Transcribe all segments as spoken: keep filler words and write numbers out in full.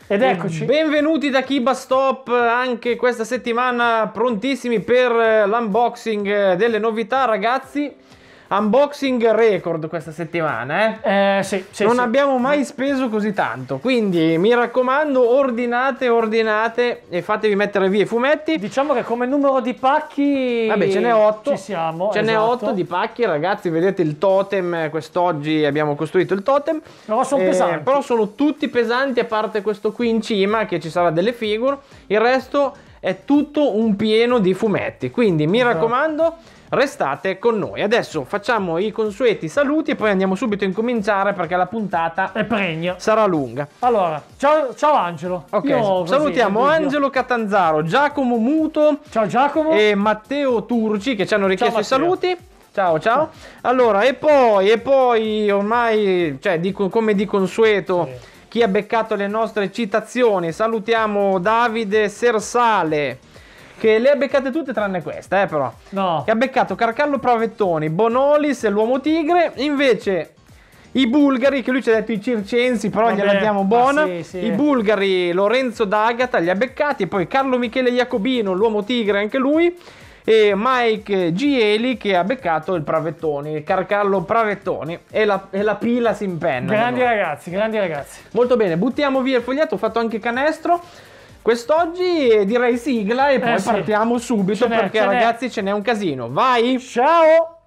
Ed eccoci. Benvenuti da Kibastop, anche questa settimana prontissimi per l'unboxing delle novità, ragazzi. Unboxing record questa settimana, eh? Eh, sì, sì, non sì. abbiamo mai speso così tanto, quindi mi raccomando, ordinate, ordinate e fatevi mettere via i fumetti. Diciamo che come numero di pacchi Vabbè, ce n'è otto. Ci siamo. Ce n'è esatto. otto di pacchi, ragazzi. Vedete il totem. Quest'oggi abbiamo costruito il totem. Però sono Eh, pesanti. Però sono tutti pesanti, a parte questo qui in cima che ci sarà delle figure. Il resto è tutto un pieno di fumetti. Quindi mi Esatto. raccomando, restate con noi. Adesso facciamo i consueti saluti e poi andiamo subito a incominciare perché la puntata È pregna. sarà lunga. Allora, ciao, ciao Angelo. Ok, Io così, salutiamo così. Angelo Catanzaro, Giacomo Muto Ciao Giacomo. e Matteo Turci che ci hanno richiesto i Ciao, Matteo. saluti. Ciao ciao. Allora, e poi, e poi ormai, cioè, di, come di consueto, Sì. chi ha beccato le nostre citazioni, salutiamo Davide Sersale, che le ha beccate tutte tranne questa, eh, però. No. Che ha beccato Carcallo Pravettoni, Bonolis e l'Uomo Tigre. Invece i bulgari, che lui ci ha detto i circensi, però Vabbè, gliela diamo ma buona. sì, sì. I bulgari, Lorenzo D'Agata li ha beccati, poi Carlo Michele Jacobino, l'Uomo Tigre anche lui, e Mike Gieli che ha beccato il Pravettoni, il Carcallo Pravettoni, e la, e la pila si impenna. Grandi ragazzi, grandi ragazzi. Molto bene, buttiamo via il foglietto, ho fatto anche canestro. Quest'oggi direi sigla e poi Eh sì. partiamo subito Ce n'è, perché ce n'è. ragazzi ce n'è un casino. Vai! Ciao.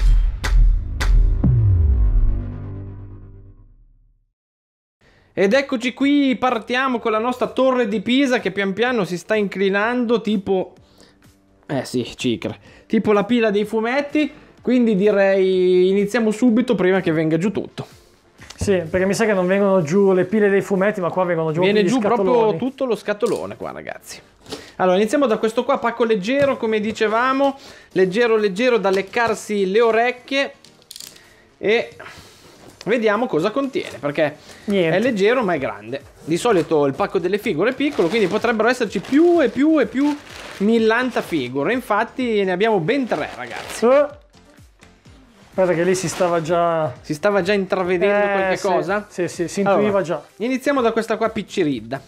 Ed eccoci qui, partiamo con la nostra torre di Pisa che pian piano si sta inclinando tipo... Eh sì, cicra. Tipo la pila dei fumetti, quindi direi iniziamo subito prima che venga giù tutto. Sì, perché mi sa che non vengono giù le pile dei fumetti, ma qua vengono giù Viene gli giù scatoloni. proprio tutto lo scatolone qua, ragazzi. Allora, iniziamo da questo qua, pacco leggero, come dicevamo. Leggero, leggero da leccarsi le orecchie. E vediamo cosa contiene, perché Niente. è leggero ma è grande. Di solito il pacco delle figure è piccolo, quindi potrebbero esserci più e più e più millanta figure. Infatti ne abbiamo ben tre, ragazzi. Eh. Guarda che lì si stava già... Si stava già intravedendo Eh, qualche sì. cosa? Sì, sì, si intuiva Allora, già. iniziamo da questa qua Picciridda.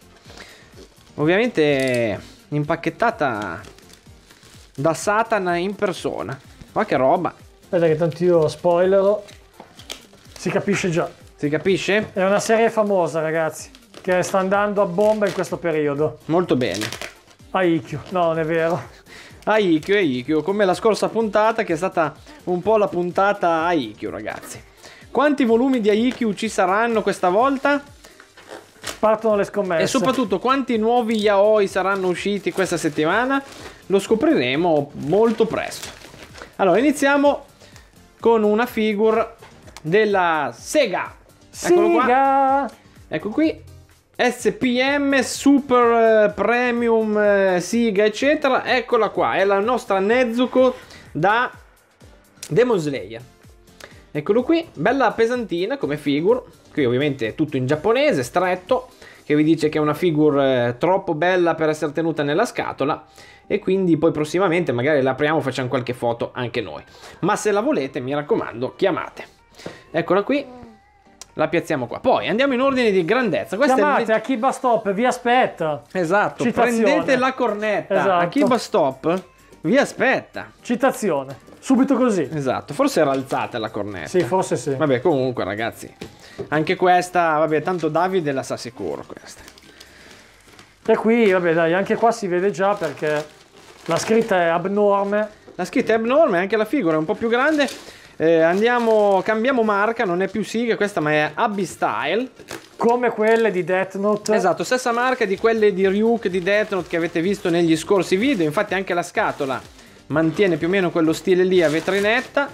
Ovviamente impacchettata da Satana in persona. Ma che roba. Guarda che tanto io spoilerò. Si capisce già. Si capisce? È una serie famosa, ragazzi, che sta andando a bomba in questo periodo. Molto bene. Aikyo. No, non è vero. Aikyo e Ikkyo, come la scorsa puntata che è stata un po' la puntata Aikyo, ragazzi. Quanti volumi di Aikyo ci saranno questa volta? Partono le scommesse. E soprattutto quanti nuovi yaoi saranno usciti questa settimana? Lo scopriremo molto presto. Allora, iniziamo con una figure della Sega. Eccolo qua. Siga! Ecco qui. S P M Super eh, Premium eh, Siga eccetera. Eccola qua. È la nostra Nezuko da Demon Slayer. Eccolo qui. Bella pesantina come figure. Qui ovviamente è tutto in giapponese, stretto, che vi dice che è una figure eh, troppo bella per essere tenuta nella scatola. E quindi poi prossimamente magari la apriamo e facciamo qualche foto anche noi. Ma se la volete, mi raccomando, chiamate. Eccola qui. La piazziamo qua. Poi andiamo in ordine di grandezza. Questa Chiamate è a Kibastop, vi aspetta. Esatto, Citazione. prendete la cornetta. Esatto. A Kibastop vi aspetta. Citazione. Subito così. Esatto, forse era alzata la cornetta. Sì, forse sì. Vabbè, comunque ragazzi, anche questa, vabbè, tanto Davide la sa sicuro questa. E qui, vabbè, dai, anche qua si vede già perché la scritta è abnorme. La scritta è abnorme, anche la figura è un po' più grande. Eh, andiamo, cambiamo marca, non è più Siga questa, ma è Abbey Style. Come quelle di Death Note. Esatto, stessa marca di quelle di Ryuk di Death Note che avete visto negli scorsi video. Infatti anche la scatola mantiene più o meno quello stile lì a vetrinetta.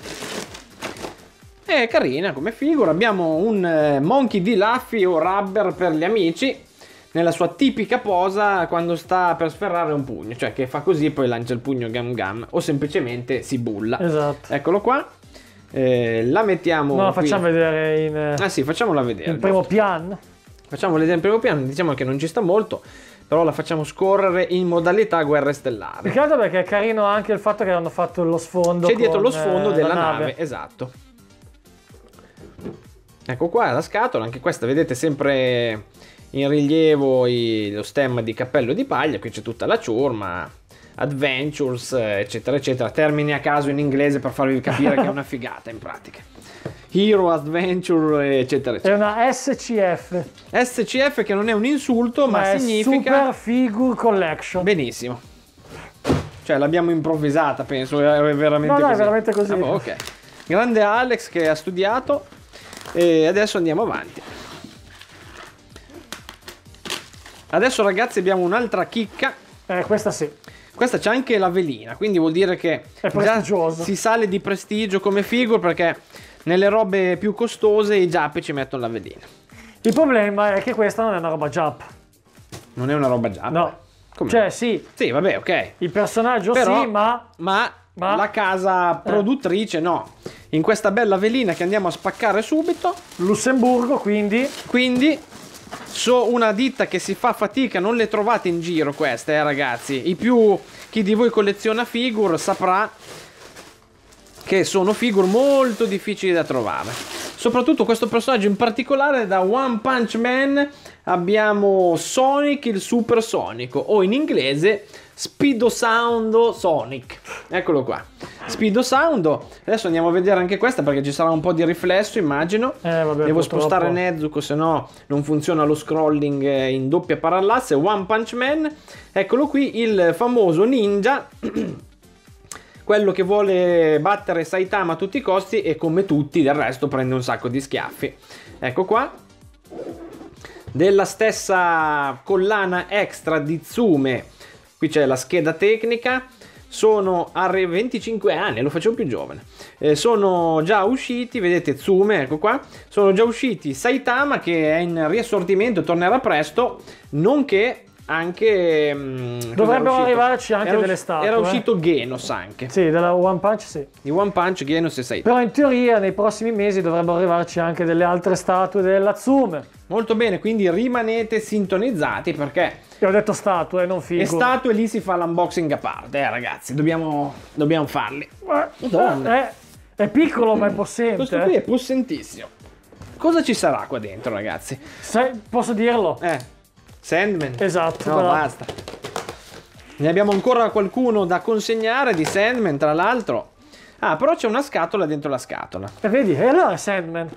È carina come figura. Abbiamo un eh, Monkey D. Luffy o Rubber per gli amici, nella sua tipica posa quando sta per sferrare un pugno, cioè che fa così e poi lancia il pugno gam gam o semplicemente si bulla. Esatto. Eccolo qua. Eh, la mettiamo No, la qui. facciamo vedere in, eh, Ah sì, facciamola vedere. in primo piano. Facciamo vedere in primo piano, diciamo che non ci sta molto, però la facciamo scorrere in modalità guerre stellari. Più che altro perché è carino anche il fatto che hanno fatto lo sfondo. C'è dietro con, lo sfondo eh, della la nave. Esatto. Ecco qua la scatola, anche questa vedete sempre in rilievo i, lo stemma di Cappello di Paglia. Qui c'è tutta la ciurma, Adventures, eccetera eccetera, termini a caso in inglese per farvi capire che è una figata in pratica. Hero, Adventure, eccetera eccetera. È una S C F. S C F, che non è un insulto, ma, ma significa Super Figure Collection. benissimo. Cioè l'abbiamo improvvisata, penso, è veramente no, no, così. è veramente così. Ah, boh, ok. Grande Alex che ha studiato, e adesso andiamo avanti. Adesso ragazzi abbiamo un'altra chicca. Eh, questa sì. Questa c'è anche la velina, quindi vuol dire che è prestigioso. Si sale di prestigio come figure, perché nelle robe più costose i giappi ci mettono la velina. Il problema è che questa non è una roba Jap. Non è una roba Jap? No. Com'è? Cioè sì. Sì, vabbè, ok. Il personaggio Però, sì, ma... ma... ma la casa produttrice eh. no. In questa bella velina che andiamo a spaccare subito. Lussemburgo, quindi. Quindi so una ditta che si fa fatica, non le trovate in giro queste, eh, ragazzi. I più, chi di voi colleziona figure saprà che sono figure molto difficili da trovare. Soprattutto questo personaggio in particolare, da One Punch Man abbiamo Sonic il supersonico, o in inglese Speedosaundo Sonic. Eccolo qua, Speedosaundo. Adesso andiamo a vedere anche questa, perché ci sarà un po' di riflesso, immagino. Eh, vabbè, devo purtroppo. spostare Nezuko, se no non funziona lo scrolling in doppia parallasse. One Punch Man, eccolo qui, il famoso ninja quello che vuole battere Saitama a tutti i costi, e come tutti del resto prende un sacco di schiaffi. Ecco qua. Della stessa collana extra di Tsume, qui c'è la scheda tecnica. Sono a venticinque anni, lo facevo più giovane. Eh, sono già usciti, vedete Tsume, ecco qua. Sono già usciti Saitama, che è in riassortimento, tornerà presto, nonché anche mh, dovrebbero arrivarci anche era delle statue. Era eh? uscito Genos anche. Sì, della One Punch, sì. Di One Punch, Genos e Saitama. Però in teoria nei prossimi mesi dovrebbero arrivarci anche delle altre statue della Tsume. Molto bene, quindi rimanete sintonizzati, perché io ho detto statue, non figure. e statue lì si fa l'unboxing a parte, eh ragazzi, dobbiamo, dobbiamo farli. Eh, è piccolo ma è possente. Questo qui è possentissimo. Cosa ci sarà qua dentro, ragazzi? Sai, posso dirlo? Eh, Sandman. Esatto. No, però. basta. Ne abbiamo ancora qualcuno da consegnare di Sandman, tra l'altro. Ah, però c'è una scatola dentro la scatola. E vedi, e allora è Sandman.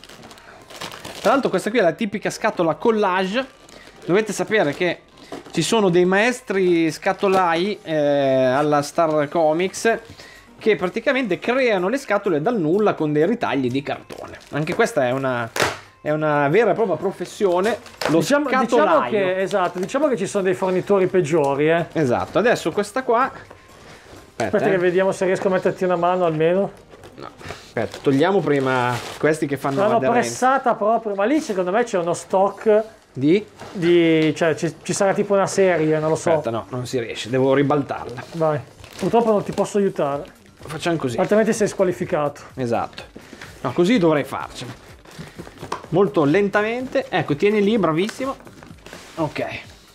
Tra l'altro questa qui è la tipica scatola collage. Dovete sapere che ci sono dei maestri scatolai eh, alla Star Comics che praticamente creano le scatole dal nulla con dei ritagli di cartone. Anche questa è una, è una vera e propria professione. Lo diciamo, scatolaio. diciamo che, esatto, diciamo che ci sono dei fornitori peggiori, eh. Esatto, adesso questa qua. Aspetta, Aspetta eh. che vediamo se riesco a metterti una mano almeno. No, aspetta, togliamo prima questi che fanno L'hanno aderenza. pressata proprio, ma lì secondo me c'è uno stock Di? di... cioè ci, ci sarà tipo una serie, non lo so. Aspetta, no, non si riesce, devo ribaltarla. Vai. Purtroppo non ti posso aiutare, Facciamo così. altrimenti sei squalificato. Esatto. No, così dovrei farcela. Molto lentamente. Ecco, tieni lì, bravissimo. Ok.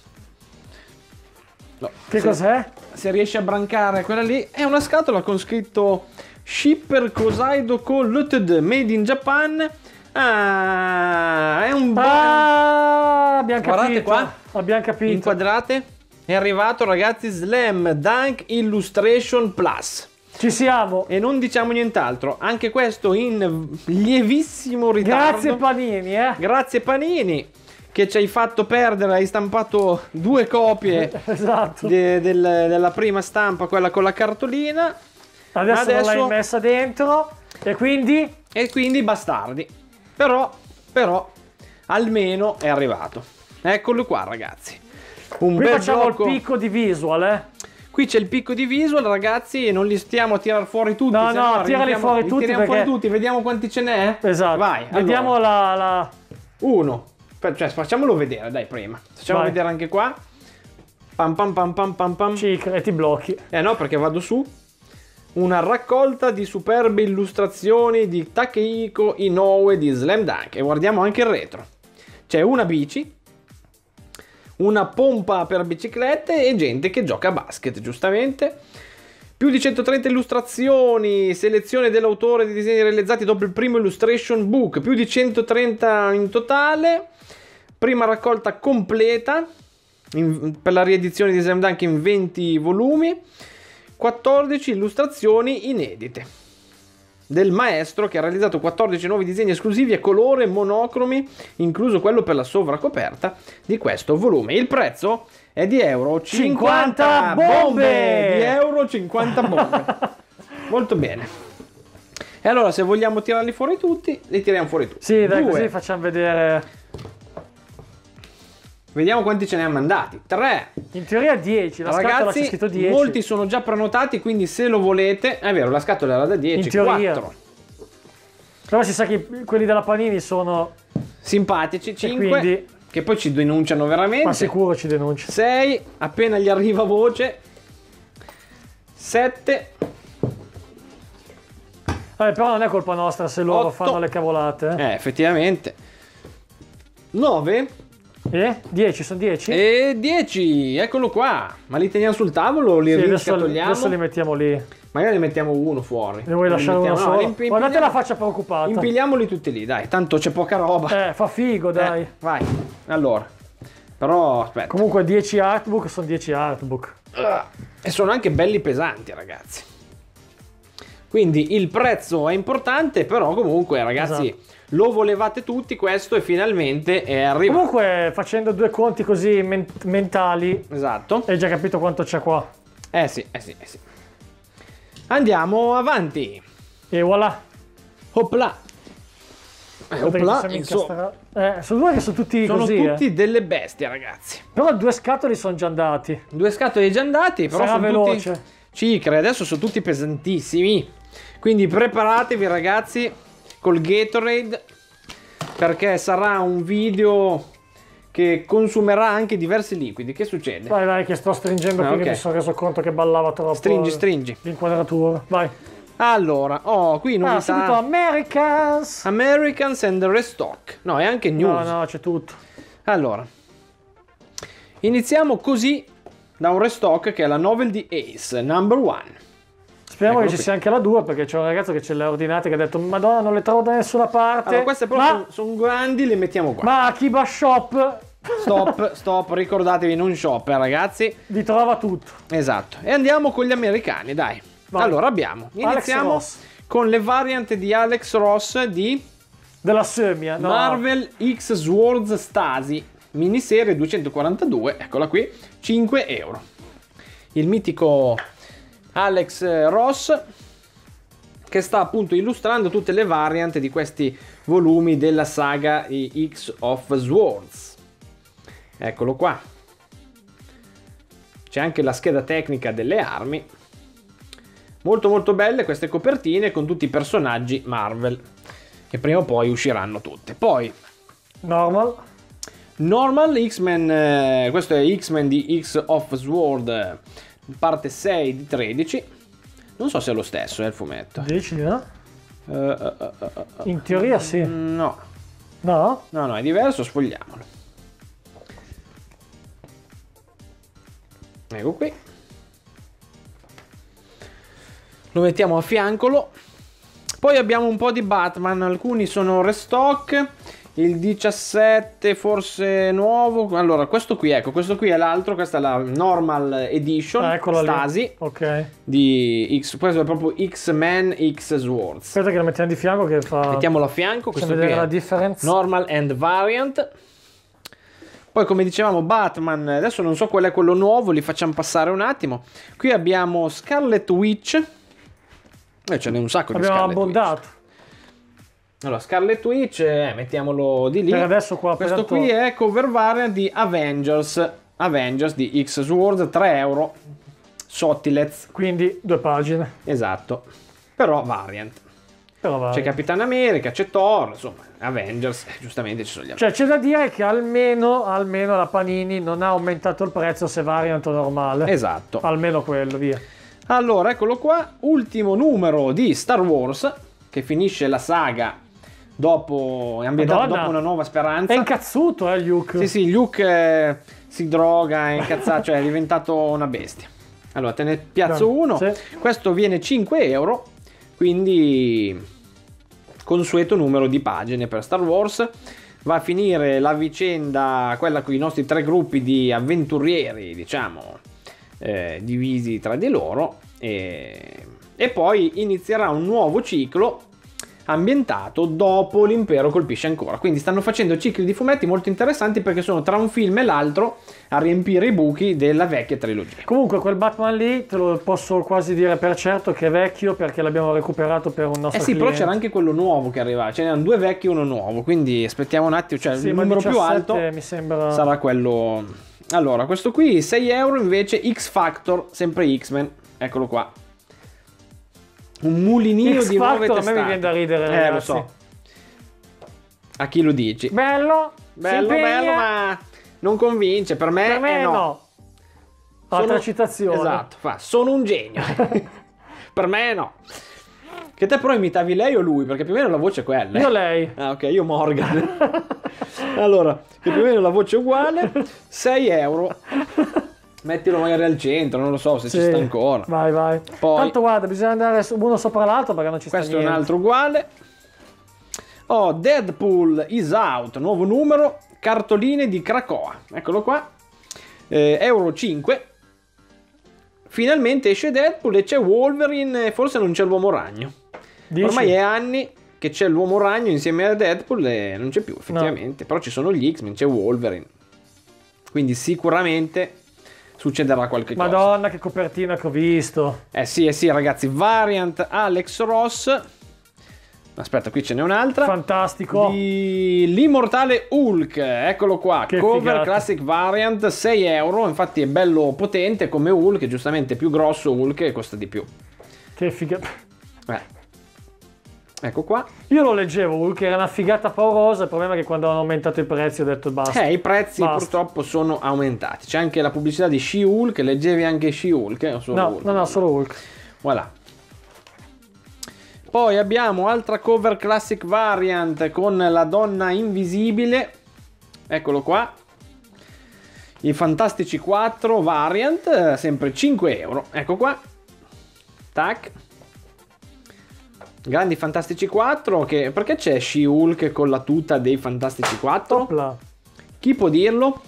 No, Che se, cos'è? se riesci a brancare quella lì, è una scatola con scritto Shipper Kosaido Co Limited Made in Japan. Ah, è un Ah, abbiamo Guardate capito. qua. Abbiamo capito. Inquadrate. È arrivato, ragazzi, Slam Dunk Illustration Plus. Ci siamo. E non diciamo nient'altro, anche questo in lievissimo ritardo. Grazie Panini, eh. Grazie Panini, che ci hai fatto perdere, hai stampato due copie Esatto. de- del- della prima stampa, quella con la cartolina. Adesso, Adesso- non l'hai messa dentro e quindi E quindi bastardi. Però, però, almeno è arrivato. Eccolo qua, ragazzi. Un qui bel facciamo blocco. il picco di visual, eh. Qui c'è il picco di visual, ragazzi, e non li stiamo a tirar fuori tutti. No, se no, tirali riempiamo- fuori li tutti tiriamo perché- fuori tutti, vediamo quanti ce n'è. Esatto. Vai, Vediamo allora. la, la... Uno. Fa- Cioè, facciamolo vedere, dai, prima. Facciamo Vai. vedere anche qua. Pam pam pam pam pam pam. Cic, e ti blocchi. Eh no, perché vado su. Una raccolta di superbe illustrazioni di Takehiko Inoue di Slam Dunk. E guardiamo anche il retro. C'è una bici, una pompa per biciclette e gente che gioca a basket, giustamente. Più di centotrenta illustrazioni, selezione dell'autore di disegni realizzati dopo il primo illustration book, più di centotrenta in totale. Prima raccolta completa in, per la riedizione di Slam Dunk in venti volumi, quattordici illustrazioni inedite del maestro, che ha realizzato quattordici nuovi disegni esclusivi a colore monocromi, incluso quello per la sovracoperta di questo volume. Il prezzo è di euro cinquanta, cinquanta bombe! Di euro cinquanta bombe. Molto bene. E allora, se vogliamo tirarli fuori tutti, li tiriamo fuori tutti. Sì, dai, Due. così facciamo vedere. Vediamo quanti ce ne hanno mandati. tre. In teoria dieci, la scatola c'è Ragazzi, scritto dieci. molti sono già prenotati, quindi se lo volete... È vero, la scatola era da dieci. In teoria. quattro. Però si sa che quelli della Panini sono... Simpatici. cinque. quindi- Che poi ci denunciano veramente. Ma sicuro ci denuncia. sei. Appena gli arriva voce. sette. Vabbè, però non è colpa nostra se loro Otto. fanno le cavolate. Eh, Eh, effettivamente. nove. eh? dieci, sono dieci? E dieci. Eccolo qua. Ma li teniamo sul tavolo o li Sì, adesso, riscatoliamo? adesso li mettiamo lì. Magari ne mettiamo uno fuori. Ne vuoi Li lasciare uno mettiamo- no, solo? li imp- Guardate impiliamo- la faccia preoccupata. Impiliamoli tutti lì, dai. Tanto c'è poca roba. Eh, fa figo, dai. Eh, vai. Allora. Però, aspetta. Comunque dieci artbook sono dieci artbook. E sono anche belli pesanti, ragazzi. Quindi il prezzo è importante, però comunque, ragazzi, Esatto. lo volevate tutti questo e finalmente è arrivato. Comunque, facendo due conti così men- mentali, Esatto. hai già capito quanto c'è qua. Eh sì, eh sì, eh sì. Andiamo avanti. E voilà. Opla. Eh, Guarda che opla, possiamo insomma, incastrare- Eh, sono due che sono tutti sono così. tutti eh. delle bestie, ragazzi. Però due scatoli sono già andati. Due scatole già andati, però Sarà sono veloce. tutti cicre, adesso sono tutti pesantissimi. Quindi preparatevi, ragazzi, col Gatorade, perché sarà un video che consumerà anche diversi liquidi. Che succede? Vai, vai, che sto stringendo Ah, qui, ok. che mi sono reso conto che ballava troppo. Stringi, stringi. L'inquadratura. Vai. Allora, oh, qui Ah, subito novità. Americans. Americans and Restock. No, è anche news. No, no, c'è tutto. Allora, iniziamo così da un restock che è la novel di Ace, number one. Speriamo Eccolo che ci qui. sia anche la due, perché c'è un ragazzo che ce le ha ordinate che ha detto Madonna, non le trovo da nessuna parte. Allora, queste però ma, sono, sono grandi, le mettiamo qua. ma a Kiba Shop Stop, stop, ricordatevi, non shop, eh, ragazzi. vi trova tutto. Esatto. E andiamo con gli americani, dai. Vai. Allora, abbiamo, Alex iniziamo Ross. con le variant di Alex Ross di Della Semia, no. Marvel X Swords Stasi, miniserie duecentoquarantadue, eccola qui, cinque euro. Il mitico Alex Ross, che sta appunto illustrando tutte le variant di questi volumi della saga X of Swords. Eccolo qua. C'è anche la scheda tecnica delle armi. Molto molto belle queste copertine con tutti i personaggi Marvel, che prima o poi usciranno tutte. Poi Normal. Normal X-Men, eh, questo è X-Men di X of Sword, eh, parte sei di tredici. Non so se è lo stesso, è il fumetto. Dici, no? Eh, eh, eh, eh, eh, In teoria sì. No, No? no, no, è diverso, sfogliamolo. Ecco qui. Lo mettiamo a fiancolo. Poi abbiamo un po' di Batman, alcuni sono restock. Il diciassette forse nuovo. Allora, questo qui, ecco, questo qui è l'altro. Questa è la Normal Edition Ah, eccola Stasi lì. Ok. di X. Questo è proprio X-Men X Swords. Aspetta che lo mettiamo di fianco che fa... Mettiamolo a fianco. Facciamo Questo qui vedere è la differenza. Normal and Variant. Poi, come dicevamo, Batman, adesso non so qual è quello nuovo, li facciamo passare un attimo. Qui abbiamo Scarlet Witch. Eh, ce n'è un sacco Abbiamo di Scarlet abbondato. Witch. Allora, Scarlet Witch, eh, mettiamolo di lì. Per adesso qua, Questo tanto- qui è cover variant di Avengers. Avengers di X Sword, tre euro. Sottilez, Quindi due pagine. esatto. Però variant. Però vai. C'è Capitan America, c'è Thor, insomma, Avengers, eh, giustamente ci sono gli altri. Cioè c'è da dire che almeno, almeno la Panini non ha aumentato il prezzo se variant o normale. Esatto. Almeno quello, via. Allora, eccolo qua, ultimo numero di Star Wars, che finisce la saga dopo, è ambientato Madonna. dopo Una Nuova Speranza. È incazzuto, eh, Luke. Sì, sì, Luke eh, si droga, è incazzato, cioè è diventato una bestia. Allora, te ne piazzo No, uno. sì. Questo viene cinque euro, quindi consueto numero di pagine per Star Wars. va a finire la vicenda, quella con i nostri tre gruppi di avventurieri, diciamo, eh, divisi tra di loro, e, e poi inizierà un nuovo ciclo ambientato dopo l'impero colpisce ancora. Quindi stanno facendo cicli di fumetti molto interessanti, perché sono tra un film e l'altro a riempire i buchi della vecchia trilogia. Comunque quel Batman lì te lo posso quasi dire per certo che è vecchio, perché l'abbiamo recuperato per un nostro Eh sì, cliente. però c'era anche quello nuovo che arrivava, ce n'erano due vecchi e uno nuovo, quindi aspettiamo un attimo, cioè Sì, il ma numero più diciassette alto mi sembra... sarà quello. Allora, questo qui sei euro invece, X Factor, sempre X-Men, eccolo qua. Un mulinio X di nuove Factor a me testate. mi viene da ridere, Eh, ragazzi. lo so. A chi lo dici? Bello, Bello, si impegna. bello, ma non convince, per me, Per me eh no. no. Altra Sono- citazione. Esatto, fa, sono un genio. Per me no. Che te però imitavi lei o lui? Perché più o meno la voce è quella. eh. Io lei. Ah, ok, io Morgan. Allora, che più o meno la voce è uguale. sei euro. Mettilo magari al centro, non lo so se Sì. ci sta ancora. Vai, vai. Poi- Tanto guarda, bisogna andare su- uno sopra l'altro perché non ci sta Questo è un niente. altro uguale. Oh, Deadpool is out, nuovo numero, cartoline di Krakoa. Eccolo qua. Eh, euro cinque. Finalmente esce Deadpool e c'è Wolverine, e forse non c'è l'uomo ragno. Dici? Ormai è anni che c'è l'uomo ragno insieme a Deadpool e non c'è più effettivamente. Però ci sono gli X-Men, c'è Wolverine. Quindi sicuramente succederà qualche cosa. Madonna, che copertina che ho visto. Eh sì, eh sì ragazzi, variant Alex Ross. Aspetta, qui ce n'è un'altra. Fantastico. Di l'immortale Hulk, eccolo qua. Che Cover figata. Classic Variant, sei euro. Infatti è bello potente come Hulk, giustamente più grosso Hulk e costa di più. Che figata. Eh. Ecco qua. Io lo leggevo, che era una figata paurosa. Il problema è che quando hanno aumentato i prezzi ho detto basta. Eh, i prezzi Basta. purtroppo sono aumentati. C'è anche la pubblicità di She-Hulk, leggevi anche She-Hulk, eh, o solo no, Hulk? no, no, solo Hulk. Voilà. Poi abbiamo altra cover classic variant con la donna invisibile. Eccolo qua. I Fantastici quattro variant, eh, sempre cinque euro. Ecco qua. Tac. Grandi Fantastici quattro. Che, perché c'è She-Hulk con la tuta dei Fantastici quattro? Opla. Chi può dirlo?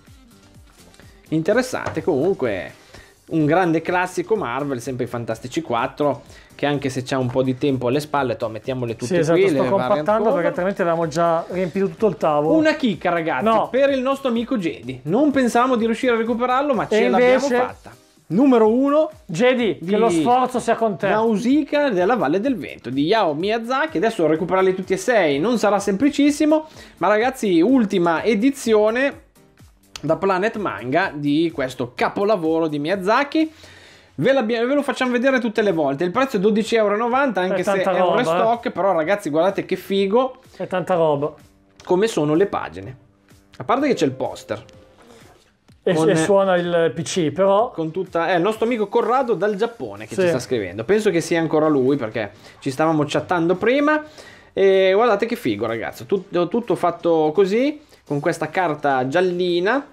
Interessante comunque. Un grande classico Marvel, sempre i Fantastici quattro, che anche se c'è un po' di tempo alle spalle, to, mettiamole tutte Sì, esatto, qui. sto le variant compattando cover. perché altrimenti avevamo già riempito tutto il tavolo. Una chicca ragazzi, No. per il nostro amico Jedi. Non pensavamo di riuscire a recuperarlo, ma ce E l'abbiamo invece- fatta. Numero uno, Jedi, di che lo sforzo sia con te. Nausicaa della Valle del Vento di Hayao Miyazaki. Adesso recuperarli tutti e sei non sarà semplicissimo, ma ragazzi, ultima edizione da Planet Manga di questo capolavoro di Miyazaki. Ve, ve lo facciamo vedere tutte le volte. Il prezzo è dodici euro e novanta, anche È se tanta è un roba, restock, però ragazzi guardate che figo È tanta roba. come sono le pagine. A parte che c'è il poster E, Con- e suona il P C, però... con tutta... È il nostro amico Corrado dal Giappone che Sì. ci sta scrivendo. Penso che sia ancora lui, perché ci stavamo chattando prima. E guardate che figo ragazzi, tutto, tutto fatto così, con questa carta giallina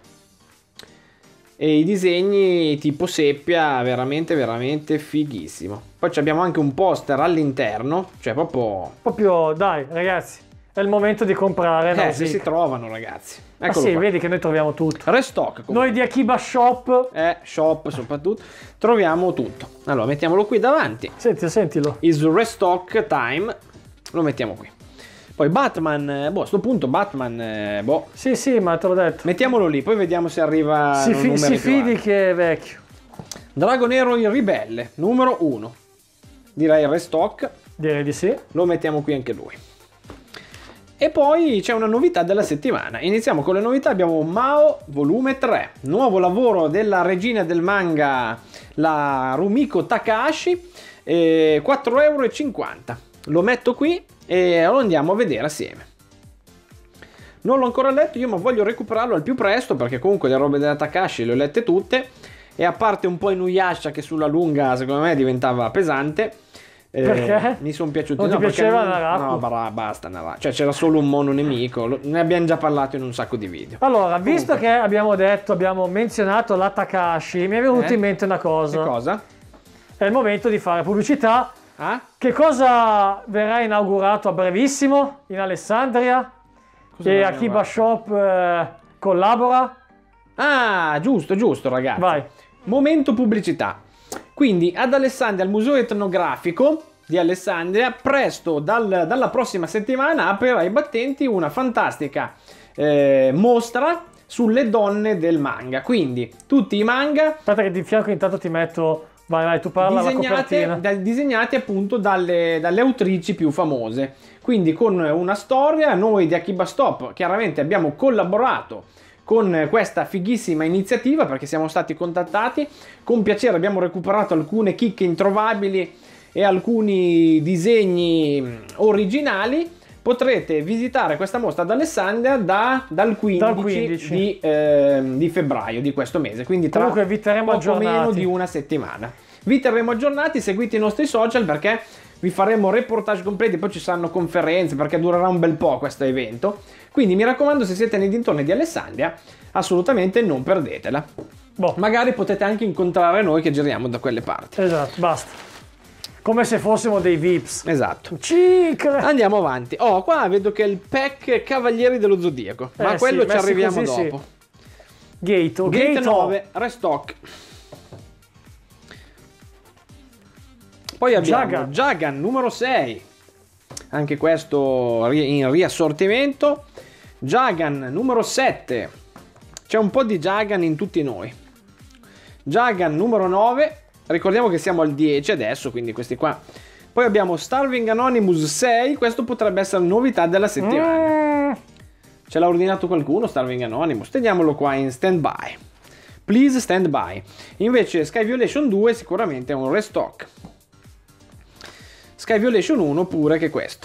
e i disegni tipo seppia, veramente veramente fighissimo. Poi ci abbiamo anche un poster all'interno, cioè proprio... Proprio, dai, ragazzi, è il momento di comprare. Eh, se Nausicaa. si trovano ragazzi. Ah Eccolo sì, qua. vedi che noi troviamo tutto. Restock comunque. Noi di Akiba Shop... Eh, shop soprattutto, troviamo tutto. Allora mettiamolo qui davanti. Senti, sentilo. Is restock time. Lo mettiamo qui. Poi Batman, eh, boh, a sto punto Batman, eh, boh, Sì, sì, ma te l'ho detto. mettiamolo lì, poi vediamo se arriva Si, un fi- numero si più fidi alto. che è vecchio. Drago Nero il Ribelle, numero uno. Direi restock, Direi di sì. lo mettiamo qui anche lui. E poi c'è una novità della settimana. Iniziamo con le novità, abbiamo Mao volume tre, nuovo lavoro della regina del manga, la Rumiko Takahashi, eh, quattro euro e cinquanta. Lo metto qui e lo andiamo a vedere assieme. Non l'ho ancora letto io, ma voglio recuperarlo al più presto, perché comunque le robe della Takahashi le ho lette tutte, e a parte un po' Inuyasha che sulla lunga secondo me diventava pesante. eh, Perché? Mi sono piaciuti. Non ti perché piaceva non- Naraku? No, bara- basta Naraku. Cioè c'era solo un mono nemico, lo- ne abbiamo già parlato in un sacco di video. Allora, visto Comunque. che abbiamo detto, abbiamo menzionato la Takahashi, mi è venuto Eh? in mente una cosa. Che cosa? È il momento di fare pubblicità. Ah? Che cosa verrà inaugurato a brevissimo in Alessandria? Cosa e abbiamo Akiba fatto? Shop eh, collabora. Ah, giusto, giusto, ragazzi. Vai. Momento pubblicità. Quindi ad Alessandria, al Museo Etnografico di Alessandria, presto dal- dalla prossima settimana aprirà ai battenti una fantastica eh, mostra sulle donne del manga. Quindi tutti i manga Aspetta che di fianco intanto ti metto... Vai, vai, tu parla la disegnate, copertina. da- disegnati appunto dalle, dalle autrici più famose. Quindi con una storia, noi di Akiba Stop chiaramente abbiamo collaborato con questa fighissima iniziativa perché siamo stati contattati. Con piacere abbiamo recuperato alcune chicche introvabili e alcuni disegni originali. Potrete visitare questa mostra ad Alessandria da, dal quindici, Dal quindici. Di, eh, di febbraio di questo mese, quindi tra Comunque vi terremo poco meno aggiornati. di una settimana. Vi terremo aggiornati, seguite i nostri social perché vi faremo reportage completi, poi ci saranno conferenze perché durerà un bel po' questo evento. Quindi mi raccomando, se siete nei dintorni di Alessandria, assolutamente non perdetela. Boh, Magari potete anche incontrare noi che giriamo da quelle parti. esatto, basta. Come se fossimo dei Vips. Esatto. Cicle. Andiamo avanti. Oh, qua vedo che è il pack Cavalieri dello Zodiaco, ma Eh, quello sì, ci messi arriviamo così, dopo. sì. Gate, Gate Gate nove, restock. Poi abbiamo Jagan. Jagan numero sei, anche questo ri- in riassortimento. Jagan numero sette, c'è un po' di Jagan in tutti noi. Jagan numero nove, ricordiamo che siamo al dieci adesso, quindi questi qua. Poi abbiamo Starving Anonymous sei, questo potrebbe essere la novità della settimana. Mm, Ce l'ha ordinato qualcuno Starving Anonymous? Teniamolo qua in stand by. Please stand by. Invece Sky Violation due sicuramente è un restock. Sky Violation uno pure che questo.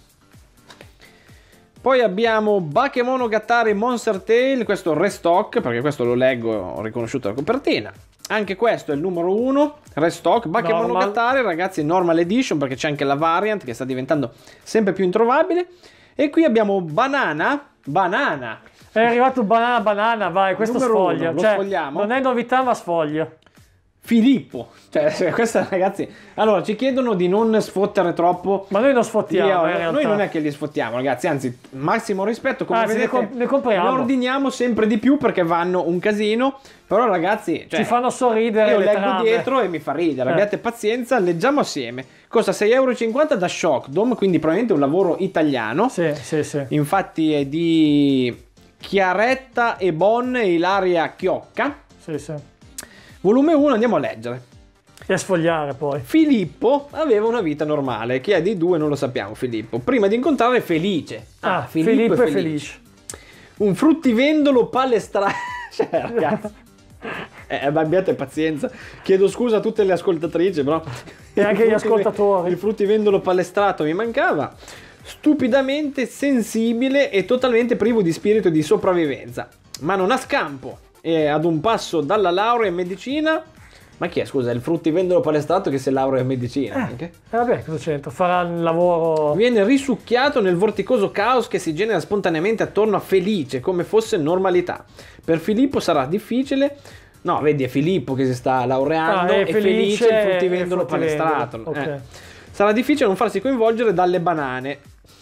Poi abbiamo Bakemonogatari Monster Tale, questo restock, perché questo lo leggo, ho riconosciuto la copertina. Anche questo è il numero uno, restock. Bakemonogatari, ragazzi, normal edition, perché c'è anche la variant che sta diventando sempre più introvabile. E qui abbiamo Banana, Banana. è arrivato banana banana, vai, questo Numero sfoglia. uno, lo Cioè, sfogliamo? non è novità ma sfoglia. Filippo, cioè questa ragazzi, allora ci chiedono di non sfottere troppo. Ma noi non Gli- sfottiamo, eh, in realtà. noi non è che li sfottiamo, ragazzi, anzi, massimo rispetto, come Anzi, ne vedete, comp- ne compriamo. ne ordiniamo sempre di più perché vanno un casino, però ragazzi, cioè, Ci fanno sorridere io le leggo trame. dietro e mi fa ridere, Eh. abbiate pazienza, leggiamo assieme. Costa sei euro e cinquanta da Shockdom, quindi probabilmente un lavoro italiano. Sì, sì, sì. Infatti è di Chiaretta e Bon e Ilaria Chiocca. Sì, sì. Volume uno, andiamo a leggere. E a sfogliare poi. Filippo aveva una vita normale. Chi è dei due non lo sappiamo, Filippo. Prima di incontrare Felice. Ah, Filippo, è felice. Un fruttivendolo palestrato. Cioè, ragazzi. Eh, abbiate pazienza. Chiedo scusa a tutte le ascoltatrici, però. E anche Il gli fruttive- ascoltatori. Il fruttivendolo palestrato mi mancava. Stupidamente sensibile e totalmente privo di spirito di sopravvivenza. Ma non ha scampo. E ad un passo dalla laurea in medicina. Ma chi è, scusa, il fruttivendolo palestrato che si laurea in medicina anche? Eh, vabbè, cosa c'entra? Farà il lavoro... Viene risucchiato nel vorticoso caos che si genera spontaneamente attorno a Felice, come fosse normalità. Per Filippo sarà difficile. No, vedi, è Filippo che si sta laureando Ah, è e Felice Felice il e fruttivendolo il fruttivendolo. palestrato. Ok. Eh. Sarà difficile non farsi coinvolgere dalle banane.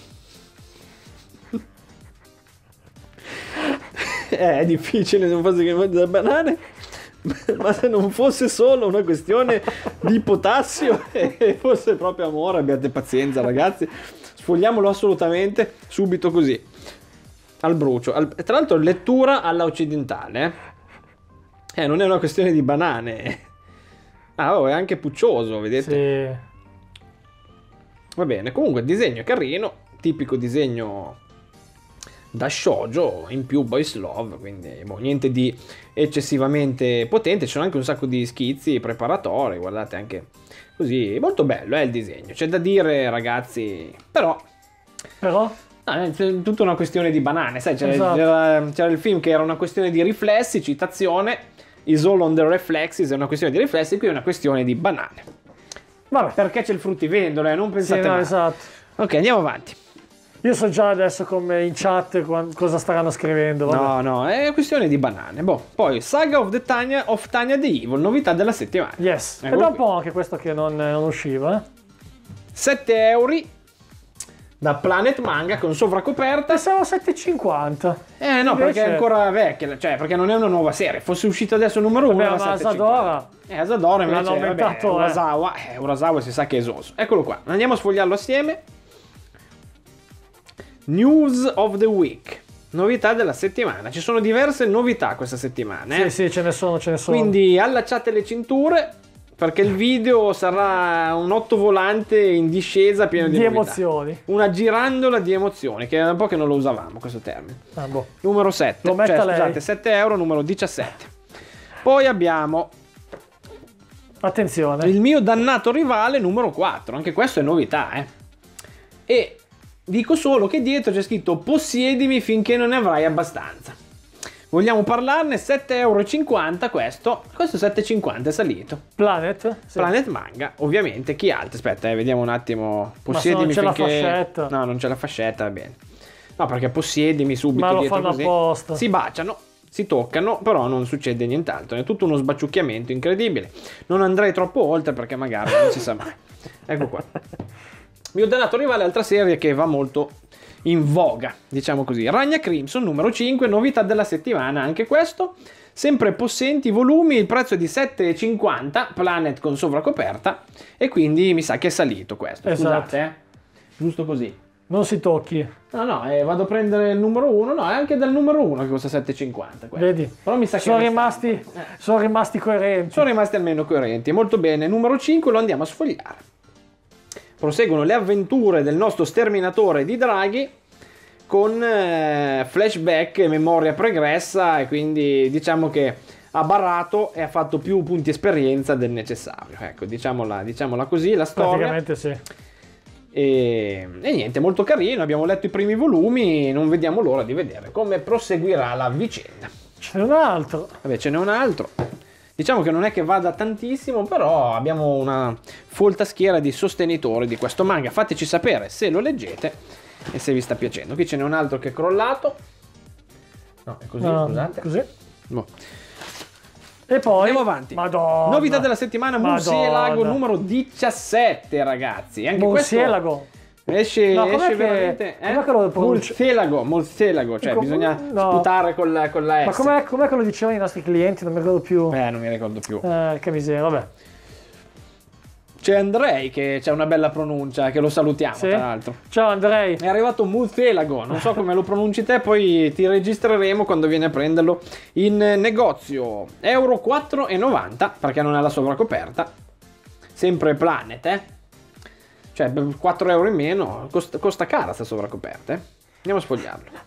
Eh, è difficile non farsi coinvolgere dalle banane. Ma se non fosse solo una questione di potassio e fosse proprio amore, abbiate pazienza ragazzi, sfogliamolo assolutamente subito così al brucio. Al- tra l'altro lettura alla occidentale, eh? Eh, non è una questione di banane. Ah, oh, è anche puccioso, vedete? Sì. Va bene, comunque disegno carino, tipico disegno da shoujo, in più boys love, quindi boh, niente di eccessivamente potente. C'è anche un sacco di schizzi preparatori, guardate, anche così, molto bello è eh, il disegno, c'è da dire ragazzi, però Però? no, è tutta una questione di banane, sai, c'era, Esatto. c'era- c'era il film che era una questione di riflessi, citazione, is all on the reflexes, è una questione di riflessi, qui è una questione di banane, Vabbè. perché c'è il fruttivendolo, eh, non Sì, pensate no, male. esatto. Ok, andiamo avanti. Io so già adesso come in chat quan- cosa staranno scrivendo. Vabbè. No, no, è questione di banane. Boh, poi Saga of the Tanya of Tanya the Evil, novità della settimana. Yes. Ecco È da un qui. po' anche questo che non, non usciva. Eh? sette euro. da Planet Manga con sovracoperta. Pensavo sette e cinquanta. Eh no, Invece... perché è ancora vecchia, cioè perché non è una nuova serie. Fosse uscita adesso il numero uno, ma Asadora. Eh, Asadora invece l'hanno aumentato, vabbè, eh. Urasawa, eh, Urasawa si sa che è esoso. Eccolo qua, andiamo a sfogliarlo assieme. News of the Week. Novità della settimana. Ci sono diverse novità questa settimana. Eh? Sì, sì, ce ne sono, ce ne sono. Quindi allacciate le cinture, perché il video sarà un ottovolante in discesa pieno di, di novità. emozioni. Una girandola di emozioni, che è un po' che non lo usavamo questo termine. Ah, boh. Numero sette. Lo metta cioè, lei. scusate, sette euro, numero diciassette. Poi abbiamo Attenzione. il mio dannato rivale numero quattro. Anche questo è novità, eh. E dico solo che dietro c'è scritto possiedimi finché non ne avrai abbastanza. Vogliamo parlarne? sette euro e cinquanta questo. Questo sette e cinquanta è salito. Planet? Sì. Planet Manga, ovviamente. Chi altro? Aspetta, eh, vediamo un attimo. Possiedimi Ma se non c'è finché... la fascetta. No, non c'è la fascetta, va bene. No, perché possiedimi subito Ma lo dietro fanno così. apposta. Si baciano, si toccano, però non succede nient'altro. È tutto uno sbaciucchiamento incredibile. Non andrei troppo oltre perché magari non si sa mai. Ecco qua. Mi ho dato rivale altra serie che va molto in voga, diciamo così. Ragna Crimson numero cinque, novità della settimana, anche questo. Sempre possenti volumi, il prezzo è di sette e cinquanta, Planet con sovracoperta, e quindi mi sa che è salito questo. Esatto. Scusate, eh. Giusto così. Non si tocchi. No, no, eh, vado a prendere il numero uno, no, è anche dal numero uno che costa sette e cinquanta. Questo. Vedi? Però mi sa che sono è rimasti, eh. sono rimasti coerenti. Sono rimasti almeno coerenti. Molto bene, numero cinque lo andiamo a sfogliare. Proseguono le avventure del nostro sterminatore di draghi con eh, flashback e memoria pregressa, e quindi diciamo che ha barrato e ha fatto più punti esperienza del necessario. Ecco, diciamola, diciamola così, la storia. Praticamente sì. E, e niente, molto carino, abbiamo letto i primi volumi, non vediamo l'ora di vedere come proseguirà la vicenda. Ce n'è un altro. Vabbè, ce n'è un altro. Diciamo che non è che vada tantissimo, però abbiamo una folta schiera di sostenitori di questo manga. Fateci sapere se lo leggete e se vi sta piacendo. Qui ce n'è un altro che è crollato. No, è così, No, scusate. Così. Boh. E poi... Andiamo avanti. Madonna. Novità della settimana, Murcielago Madonna. numero diciassette, ragazzi. Anche Murcielago. questo esce, No, com'è esce che- veramente... Eh? com'è che lo pronunci- Murcielago, Murcielago, cioè Ecco, bisogna no. sputare con la, con la S. Ma com'è, com'è che lo dicevano i nostri clienti? Non mi ricordo più. Eh, non mi ricordo più. Eh, che miseria, vabbè. C'è Andrei che c'ha una bella pronuncia, che lo salutiamo Sì? tra l'altro. Ciao Andrei. È arrivato Murcielago, non so come lo pronunci te, poi ti registreremo quando vieni a prenderlo in negozio. Euro quattro e novanta, perché non ha la sovracoperta. Sempre Planet, eh. Cioè, quattro euro in meno, costa, costa cara sta sovracoperta, eh. Andiamo a sfogliarlo.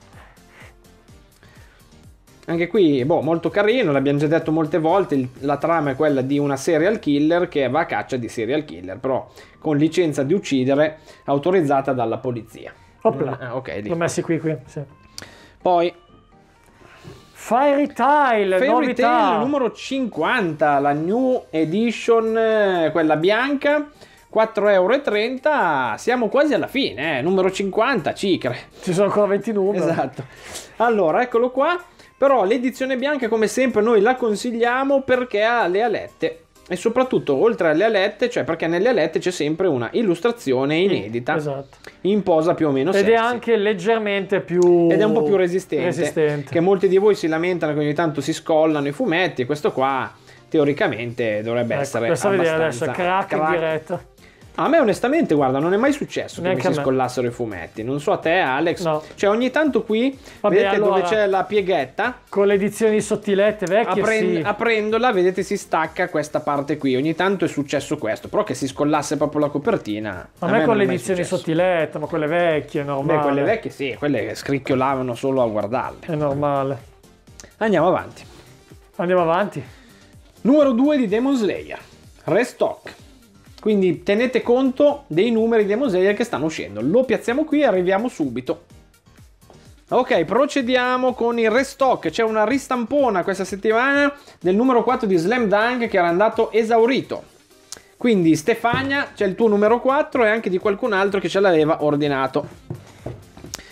Anche qui, boh, molto carino, l'abbiamo già detto molte volte, il- la trama è quella di una serial killer che va a caccia di serial killer, però con licenza di uccidere autorizzata dalla polizia. Opla. Ah, ok, lì. L'ho messi qui, qui. Sì. Poi Fairy Tail, Fairy novità. Tail numero cinquanta, la new edition, eh, quella bianca, quattro euro e trenta, siamo quasi alla fine, eh, numero cinquanta, cicre. Ci sono ancora venti numeri. Esatto. Allora, eccolo qua. Però l'edizione bianca, come sempre, noi la consigliamo perché ha le alette. E soprattutto, oltre alle alette, cioè perché nelle alette c'è sempre una illustrazione inedita. Esatto. In posa più o meno Ed sexy. è anche leggermente più... Ed è un po' più resistente, resistente. Che molti di voi si lamentano che ogni tanto si scollano i fumetti. E questo qua, teoricamente, dovrebbe Ecco, essere questa vedere adesso, abbastanza crack, in diretta. A me onestamente, guarda, non è mai successo Neanche che mi a si me. scollassero i fumetti. Non so a te, Alex. No. Cioè ogni tanto qui, Vabbè, vedete allora, dove c'è la pieghetta? Con le edizioni sottilette vecchie, Apren- sì. Aprendola, vedete, si stacca questa parte qui. Ogni tanto è successo questo. Però che si scollasse proprio la copertina. A me con non è le mai edizioni successo. sottilette, ma quelle vecchie, è normale. Beh, quelle vecchie sì, quelle scricchiolavano solo a guardarle. È normale. Andiamo avanti. Andiamo avanti. Numero due di Demon Slayer. Restock. Quindi tenete conto dei numeri di Demon Slayer che stanno uscendo. Lo piazziamo qui e arriviamo subito. Ok, procediamo con il restock. C'è una ristampona questa settimana del numero quattro di Slam Dunk che era andato esaurito. Quindi Stefania, c'è il tuo numero quattro e anche di qualcun altro che ce l'aveva ordinato.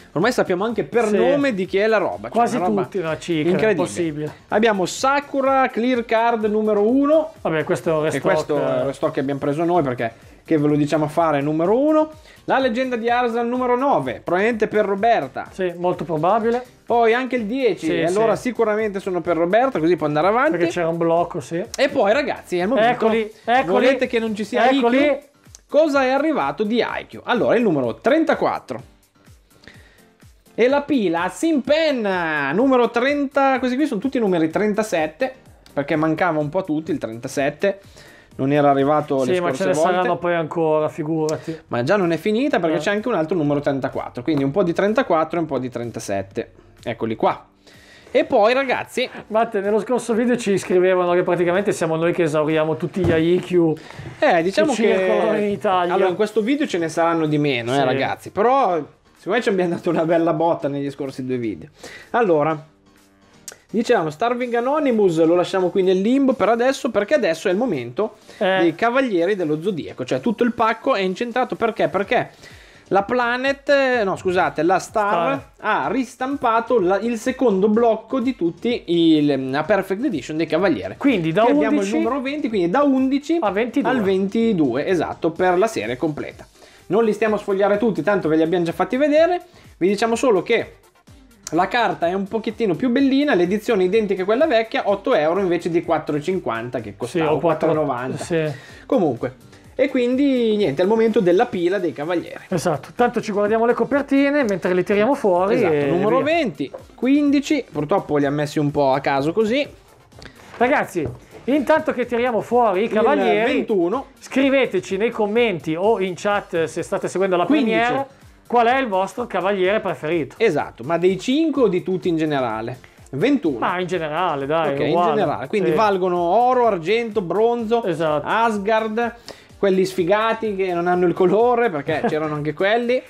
Ormai sappiamo anche per Sì. nome di chi è la roba. Cioè, Quasi una roba tutti la cicca, incredibile. impossibile. Abbiamo Sakura Clear Card numero uno. Vabbè, questo è un E restock. questo è il restock che abbiamo preso noi perché che ve lo diciamo a fare numero uno. La leggenda di Arzal numero nove, probabilmente per Roberta. Sì, molto probabile. Poi anche il dieci, Sì, e allora sì. sicuramente sono per Roberta, così può andare avanti. Perché c'era un blocco, sì. E poi ragazzi, è il momento. Eccoli, eccoli. Volete che non ci sia Eccoli. I Q? Cosa è arrivato di I Q? Allora, il numero trentaquattro. E la pila Simpen numero trenta, questi qui sono tutti numeri trentasette, perché mancava un po' tutti, il trentasette non era arrivato le Sì, ma scorse ce ne volte. saranno poi ancora, figurati. Ma già non è finita perché Eh. c'è anche un altro numero trentaquattro, quindi un po' di trentaquattro e un po' di trentasette. Eccoli qua. E poi ragazzi, Matte, nello scorso video ci scrivevano che praticamente siamo noi che esauriamo tutti gli I Q. eh, diciamo Che che circolano in Italia. allora in questo video ce ne saranno di meno, Sì. eh ragazzi, però secondo me ci abbiamo dato una bella botta negli scorsi due video. Allora, dicevamo Starving Anonymous lo lasciamo qui nel limbo per adesso, perché adesso è il momento Eh. dei Cavalieri dello Zodiaco, cioè tutto il pacco è incentrato perché? Perché la Planet, no scusate, la Star, Star. ha ristampato la- il secondo blocco di tutti i, la Perfect Edition dei Cavalieri. Quindi da Qui abbiamo il undici numero venti, quindi da undici a ventidue. al ventidue, esatto, per la serie completa. Non li stiamo a sfogliare tutti, tanto ve li abbiamo già fatti vedere. Vi diciamo solo che la carta è un pochettino più bellina, l'edizione è identica a quella vecchia, otto euro invece di quattro e cinquanta che Sì, costava, o quattro e quattro novanta. Sì, Comunque, e quindi niente, è il momento della pila dei Cavalieri. esatto. Tanto ci guardiamo le copertine mentre le tiriamo fuori. Esatto, e numero via. venti, quindici, purtroppo li ha messi un po' a caso così. Ragazzi, intanto che tiriamo fuori i Il cavalieri, ventuno, scriveteci nei commenti o in chat se state seguendo la quindici. premiere qual è il vostro cavaliere preferito. esatto, ma dei cinque o di tutti in generale? ventuno. Ma in generale, dai. Ok, in uguale. generale, quindi Sì. valgono oro, argento, bronzo, Esatto. Asgard, quelli sfigati che non hanno il colore, perché c'erano anche quelli.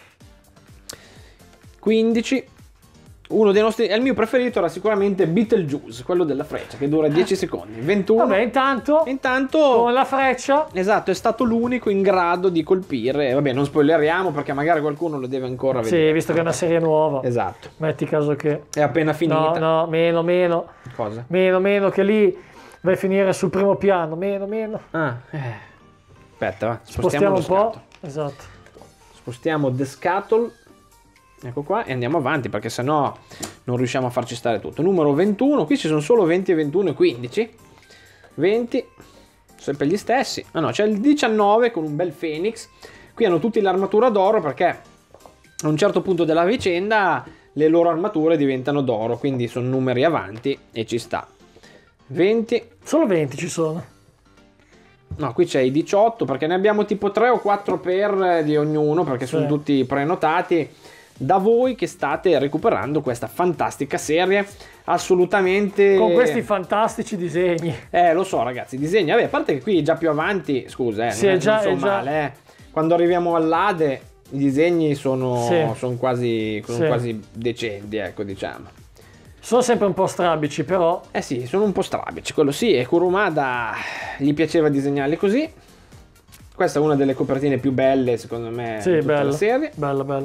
quindici. Uno dei nostri, è il mio preferito, era sicuramente Beetlejuice, quello della freccia, che dura dieci secondi. ventuno. Vabbè, intanto Intanto, con la freccia esatto, è stato l'unico in grado di colpire. Vabbè, non spoileriamo perché magari qualcuno lo deve ancora vedere. sì, visto che è una serie nuova. Esatto, Metti caso che è appena no, finita. no, meno, meno, Cosa? meno, meno che lì vai a finire sul primo piano, meno, meno. Ah, eh. Aspetta, va. Spostiamo un Spostiamo, po'. Esatto. spostiamo The Scuttle, ecco qua, e andiamo avanti perché sennò non riusciamo a farci stare tutto. Numero ventuno, qui ci sono solo venti e ventuno e quindici. venti, sempre gli stessi. Ah no, c'è il diciannove con un bel Phoenix. Qui hanno tutti l'armatura d'oro perché a un certo punto della vicenda le loro armature diventano d'oro, quindi sono numeri avanti e ci sta. venti. Solo venti ci sono. No, qui c'è i diciotto perché ne abbiamo tipo tre o quattro per di ognuno perché Sì. sono tutti prenotati da voi che state recuperando questa fantastica serie assolutamente Con questi fantastici disegni. eh lo so ragazzi, disegni, vabbè, a parte che qui già più avanti, scusa, eh, Sì, non, è già- non sono è già- male, eh. Quando arriviamo all'Ade i disegni sono, Sì. sono quasi, sono Sì. quasi decenti, ecco, diciamo. Sono sempre un po' strabici, però. Eh sì, sono un po' strabici, quello sì, e Kurumada gli piaceva disegnarli così. Questa è una delle copertine più belle, secondo me, Sì, di tutta bella. la serie. Bella, bella.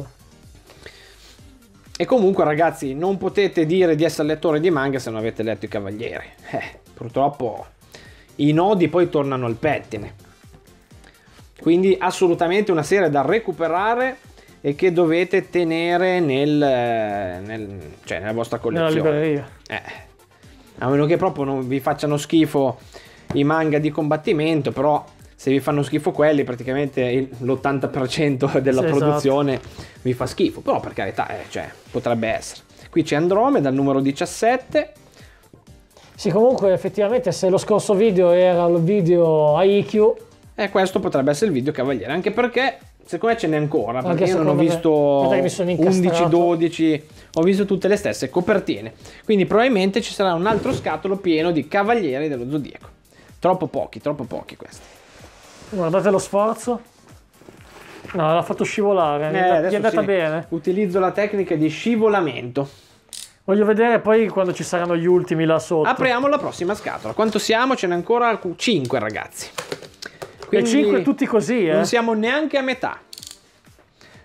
E comunque, ragazzi, non potete dire di essere lettori di manga se non avete letto i Cavalieri. Eh, purtroppo i nodi poi tornano al pettine. Quindi assolutamente una serie da recuperare e che dovete tenere nel, nel, cioè nella vostra Nella collezione. libreria. Eh, a meno che proprio non vi facciano schifo i manga di combattimento, però se vi fanno schifo quelli praticamente il- l'ottanta per cento della Sì, produzione vi fa schifo, però per carità, eh, cioè, potrebbe essere. Qui c'è Andromeda al numero diciassette. Sì, comunque effettivamente se lo scorso video era il video a I Q, E questo potrebbe essere il video Cavaliere, anche perché secondo me ce n'è ancora, perché Anche io non ho secondo me. visto Guarda che mi sono incastrato. undici dodici, ho visto tutte le stesse copertine. Quindi probabilmente ci sarà un altro scatolo pieno di Cavalieri dello Zodiaco. Troppo pochi, troppo pochi questi. guardate lo sforzo. No, l'ha fatto scivolare, gli Eh, è, andata- gli è adesso andata sì, bene. utilizzo la tecnica di scivolamento. Voglio vedere poi quando ci saranno gli ultimi là sotto. Apriamo la prossima scatola. Quanto siamo? Ce n'è ancora cinque, ragazzi. E cinque tutti così, eh. Non siamo neanche a metà.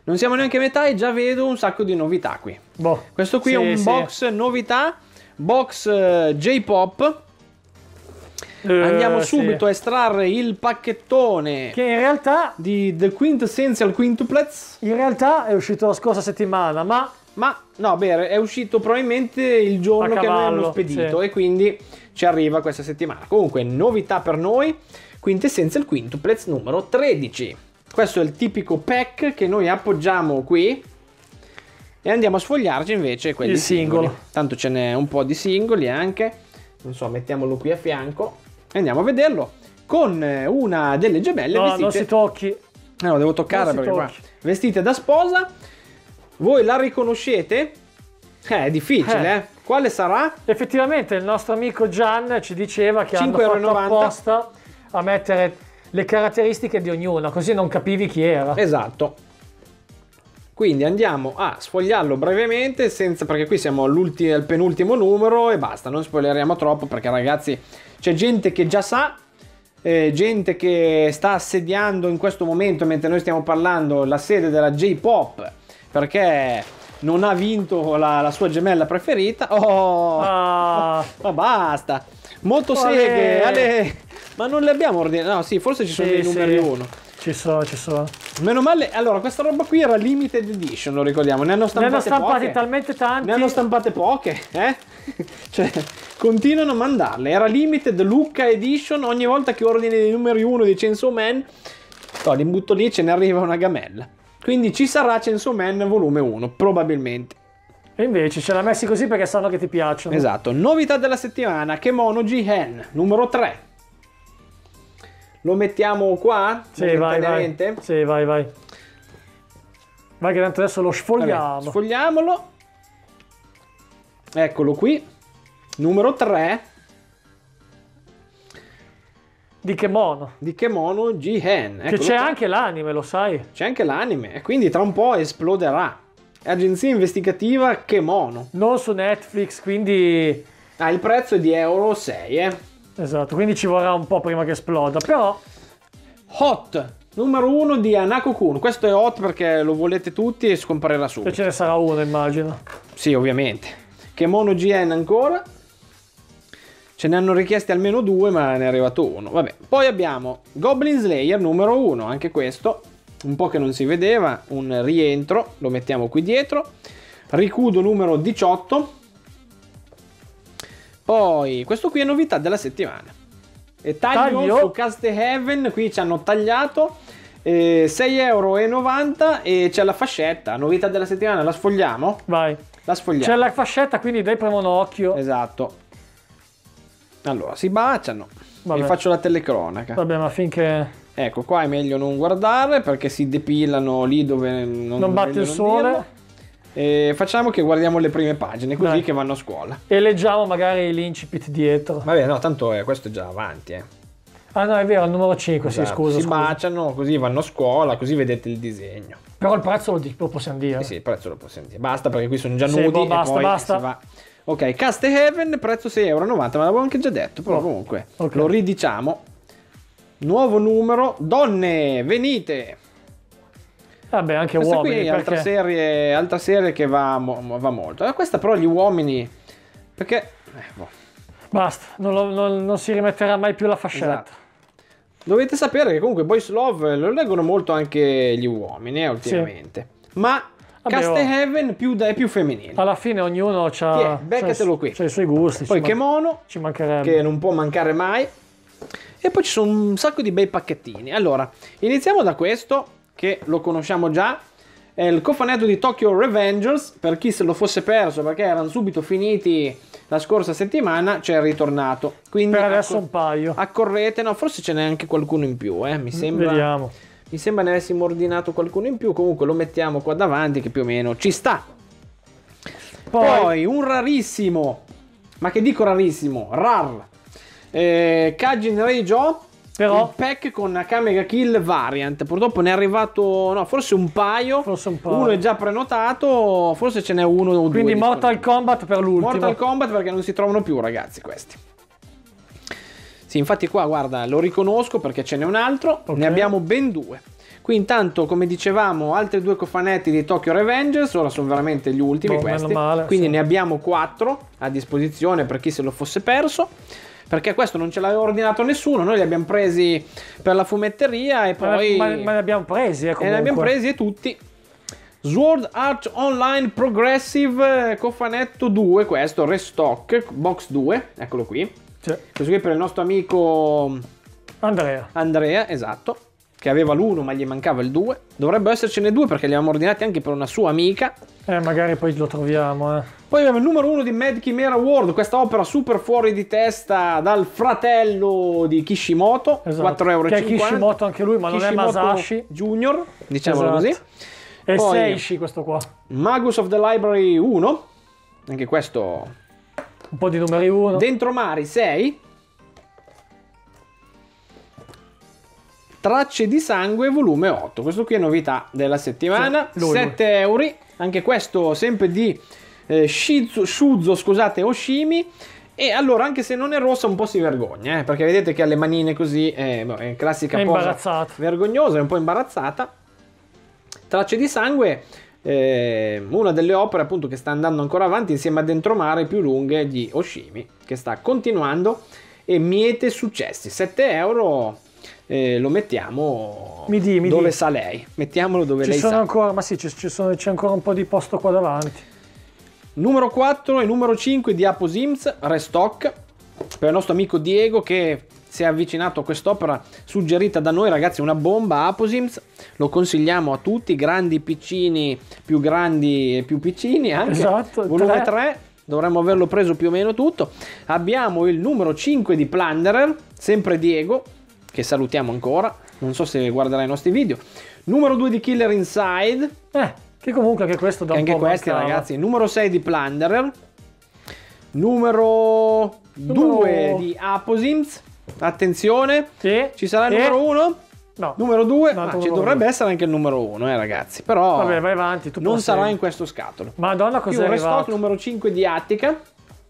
Non siamo neanche a metà e già vedo un sacco di novità qui. Boh. Questo qui Sì, è un sì. box novità, box uh, J-Pop. Eh, Andiamo sì. subito a estrarre il pacchettone Che in realtà, di The Quintessential Quintuplets. in realtà è uscito la scorsa settimana, ma Ma no, beh, è uscito probabilmente il giorno A che noi cavallo, abbiamo spedito sì. e quindi ci arriva questa settimana. Comunque, novità per noi, Quintessential Quintuplets numero tredici. Questo è il tipico pack che noi appoggiamo qui e andiamo a sfogliarci invece quelli Il singoli. singolo. Tanto ce n'è un po' di singoli anche. Non so, mettiamolo qui a fianco e andiamo a vederlo con una delle gemelle no, vestite. non si tocchi. Eh, no, devo toccare Non si perché qua tocchi. vestite da sposa. Voi la riconoscete? Eh, è difficile, eh. Eh. Quale sarà? Effettivamente il nostro amico Gian ci diceva che hanno cinque e fatto novanta apposta a mettere le caratteristiche di ognuna, così non capivi chi era. Esatto. Quindi andiamo a sfogliarlo brevemente, senza, perché qui siamo all'ultimo, al penultimo numero e basta, non spoileriamo troppo perché ragazzi c'è gente che già sa, eh, gente che sta assediando in questo momento mentre noi stiamo parlando la sede della J-Pop perché non ha vinto la, la sua gemella preferita. Oh, Ah, ma basta. Motoseghe, Ale. ale. Ma non le abbiamo ordinate. No, sì, forse ci sono sì, dei numeri sì. uno. Ci sono, ci sono. Meno male. Allora, questa roba qui era limited edition, lo ricordiamo. Ne hanno Ne stampate hanno stampati poche. talmente tanti. Ne hanno stampate poche, eh? Cioè, continuano a mandarle. Era limited Lucca edition. Ogni volta che ordini dei numeri uno di Chainsaw Man, no, li butto lì e ce ne arriva una gamella. Quindi ci sarà Chainsaw Man volume uno, probabilmente. E invece ce l'ha messi così perché sanno che ti piacciono. Esatto. Novità della settimana, Kemono Jihen, numero tre. Lo mettiamo qua? Sì, vai, vai. momentaneamente? Sì, vai, vai. Vai che tanto adesso lo sfogliamo. Vabbè, sfogliamolo. Eccolo qui. Numero tre Di Kemono. di Kemono Jihen. Che c'è anche l'anime, lo sai. C'è anche l'anime e quindi tra un po' esploderà. Agenzia investigativa Kemono. Non su Netflix, quindi... Ah, il prezzo è di euro sei, eh. Esatto, quindi ci vorrà un po' prima che esploda. Però, Hot, numero uno di Hanako-kun. Questo è hot perché lo volete tutti e scomparirà se subito. ce ne sarà uno, immagino. Sì, ovviamente. Kemono Jihen ancora. Ce ne hanno richiesti almeno due, ma ne è arrivato uno. Vabbè. Poi abbiamo Goblin Slayer numero uno, anche questo. Un po' che non si vedeva, un rientro, lo mettiamo qui dietro. Rikudo numero diciotto. Poi, questo qui è novità della settimana. E taglio, Taglio. su Cast Heaven, qui ci hanno tagliato eh, sei e novanta euro e c'è la fascetta. Novità della settimana, la sfogliamo? Vai. La sfogliamo. C'è la fascetta, quindi dai prima un occhio. Esatto. Allora, si baciano. Vabbè. Vi faccio la telecronaca. Vabbè, ma finché Ecco, qua è meglio non guardare perché si depilano lì dove non, non batte meglio il non sole. dirlo. E facciamo che guardiamo le prime pagine, così Dai. che vanno a scuola. E leggiamo magari l'incipit dietro. Vabbè, no, tanto è, questo è già avanti, eh. Ah no, è vero, il numero cinque, sì, Esatto, scusa, si scusa. baciano, così vanno a scuola, così vedete il disegno. Però il prezzo lo, di- lo possiamo dire. Eh sì, il prezzo lo possiamo dire. Basta perché qui sono già Sì, nudi boh, basta, e poi basta. si va. Ok, Cast Heaven, prezzo sei e novanta euro, ma l'avevo anche già detto, però Oh, comunque ok. lo ridiciamo. Nuovo numero, donne, venite. Vabbè, anche Questa uomini, qui è altra perché... serie, altra serie che va, mo- va molto. Eh, questa però gli uomini, perché... eh, boh. Basta, non, lo- non- non si rimetterà mai più la fascetta. Esatto. Dovete sapere che comunque Boys Love lo leggono molto anche gli uomini, eh, ultimamente. Ma Vabbè, Cast oh. Heaven più, è più femminile. Alla fine ognuno Tiè, ha beccatelo qui. i suoi gusti. Poi ci, man- Kemono, ci mancherebbe. che non può mancare mai. E poi ci sono un sacco di bei pacchettini. Allora, iniziamo da questo, che lo conosciamo già. È il cofanetto di Tokyo Revengers. Per chi se lo fosse perso, perché erano subito finiti la scorsa settimana, c'è ritornato. Quindi Per adesso accor- un paio. accorrete. No, forse ce n'è anche qualcuno in più, eh. Mi sembra... Vediamo. Mi sembra ne avessimo ordinato qualcuno in più. Comunque lo mettiamo qua davanti, che più o meno ci sta. Poi, Poi un rarissimo, ma che dico rarissimo, rar, eh, Kajin Reijo, Però- il pack con Akamega Kill variant. Purtroppo ne è arrivato, no, forse un paio, Forse un paio. uno è già prenotato, forse ce n'è uno o due. quindi disponibili. Mortal Kombat per l'ultimo. Mortal Kombat perché non si trovano più, ragazzi, questi. Sì, infatti qua, guarda, lo riconosco perché ce n'è un altro, Ok. ne abbiamo ben due. Qui intanto, come dicevamo, altri due cofanetti di Tokyo Revengers, ora sono veramente gli ultimi Oh, questi, meno male, quindi sì. ne abbiamo quattro a disposizione per chi se lo fosse perso, perché questo non ce l'aveva ordinato nessuno, noi li abbiamo presi per la fumetteria e Ma, poi... ma, ma ne abbiamo presi, eh, e comunque. ne abbiamo presi e tutti. Sword Art Online Progressive, cofanetto due, questo, restock, box due, eccolo qui. Sì. Questo qui per il nostro amico Andrea. Andrea, esatto, che aveva l'uno ma gli mancava il due. Dovrebbero essercene due perché li avevamo ordinati anche per una sua amica. Eh, magari poi lo troviamo, eh. Poi abbiamo il numero uno di Mad Chimera World, questa opera super fuori di testa dal fratello di Kishimoto, Esatto. quattro euro e Che è cinquanta. Kishimoto anche lui, ma non è Kishimoto Masashi. Junior, diciamolo Esatto. così. E Poi- Seishi questo qua. Magus of the Library uno, anche questo. Un po' di numeri uno. Dentro Mari sei. Tracce di sangue volume otto, questo qui è novità della settimana. Sì, lui, sette euro, anche questo sempre di eh, Shizu, Shuzo, scusate, Oshimi. E allora, anche se non è rossa, un po' si vergogna, eh, perché vedete che ha le manine così, eh, boh, è classica È posa imbarazzata. vergognosa, è un po' imbarazzata. Tracce di sangue, eh, una delle opere appunto che sta andando ancora avanti insieme a Dentro Mare più lunghe di Oshimi, che sta continuando e miete successi. sette euro, eh, lo mettiamo Mi di, mi dove di. sa lei, mettiamolo dove Ci lei sono sa. ancora, ma sì, ci, ci sono- c'è ancora un po' di posto qua davanti. Numero quattro e numero cinque di Aposims, restock, per il nostro amico Diego che si è avvicinato a quest'opera suggerita da noi, ragazzi, una bomba. Aposims, lo consigliamo a tutti, grandi, piccini, più grandi e più piccini anche. Esatto, Volume tre. tre, dovremmo averlo preso più o meno tutto. Abbiamo il numero cinque di Plunderer, sempre Diego, che salutiamo ancora, non so se guarderà i nostri video. Numero due di Killer Inside, Eh, che comunque anche questo da che un anche po' questi mancava. ragazzi. Numero sei di Plunderer, numero due Numero- di Aposims, attenzione, Sì. ci sarà il E- numero uno, No. numero due, No, ah, ci numero dovrebbe due. essere anche il numero uno, eh ragazzi, però Vabbè, vai avanti, tu non prosegui. sarà in questo scatolo. Madonna, Più cos'è un restock arrivato? numero cinque di Attica.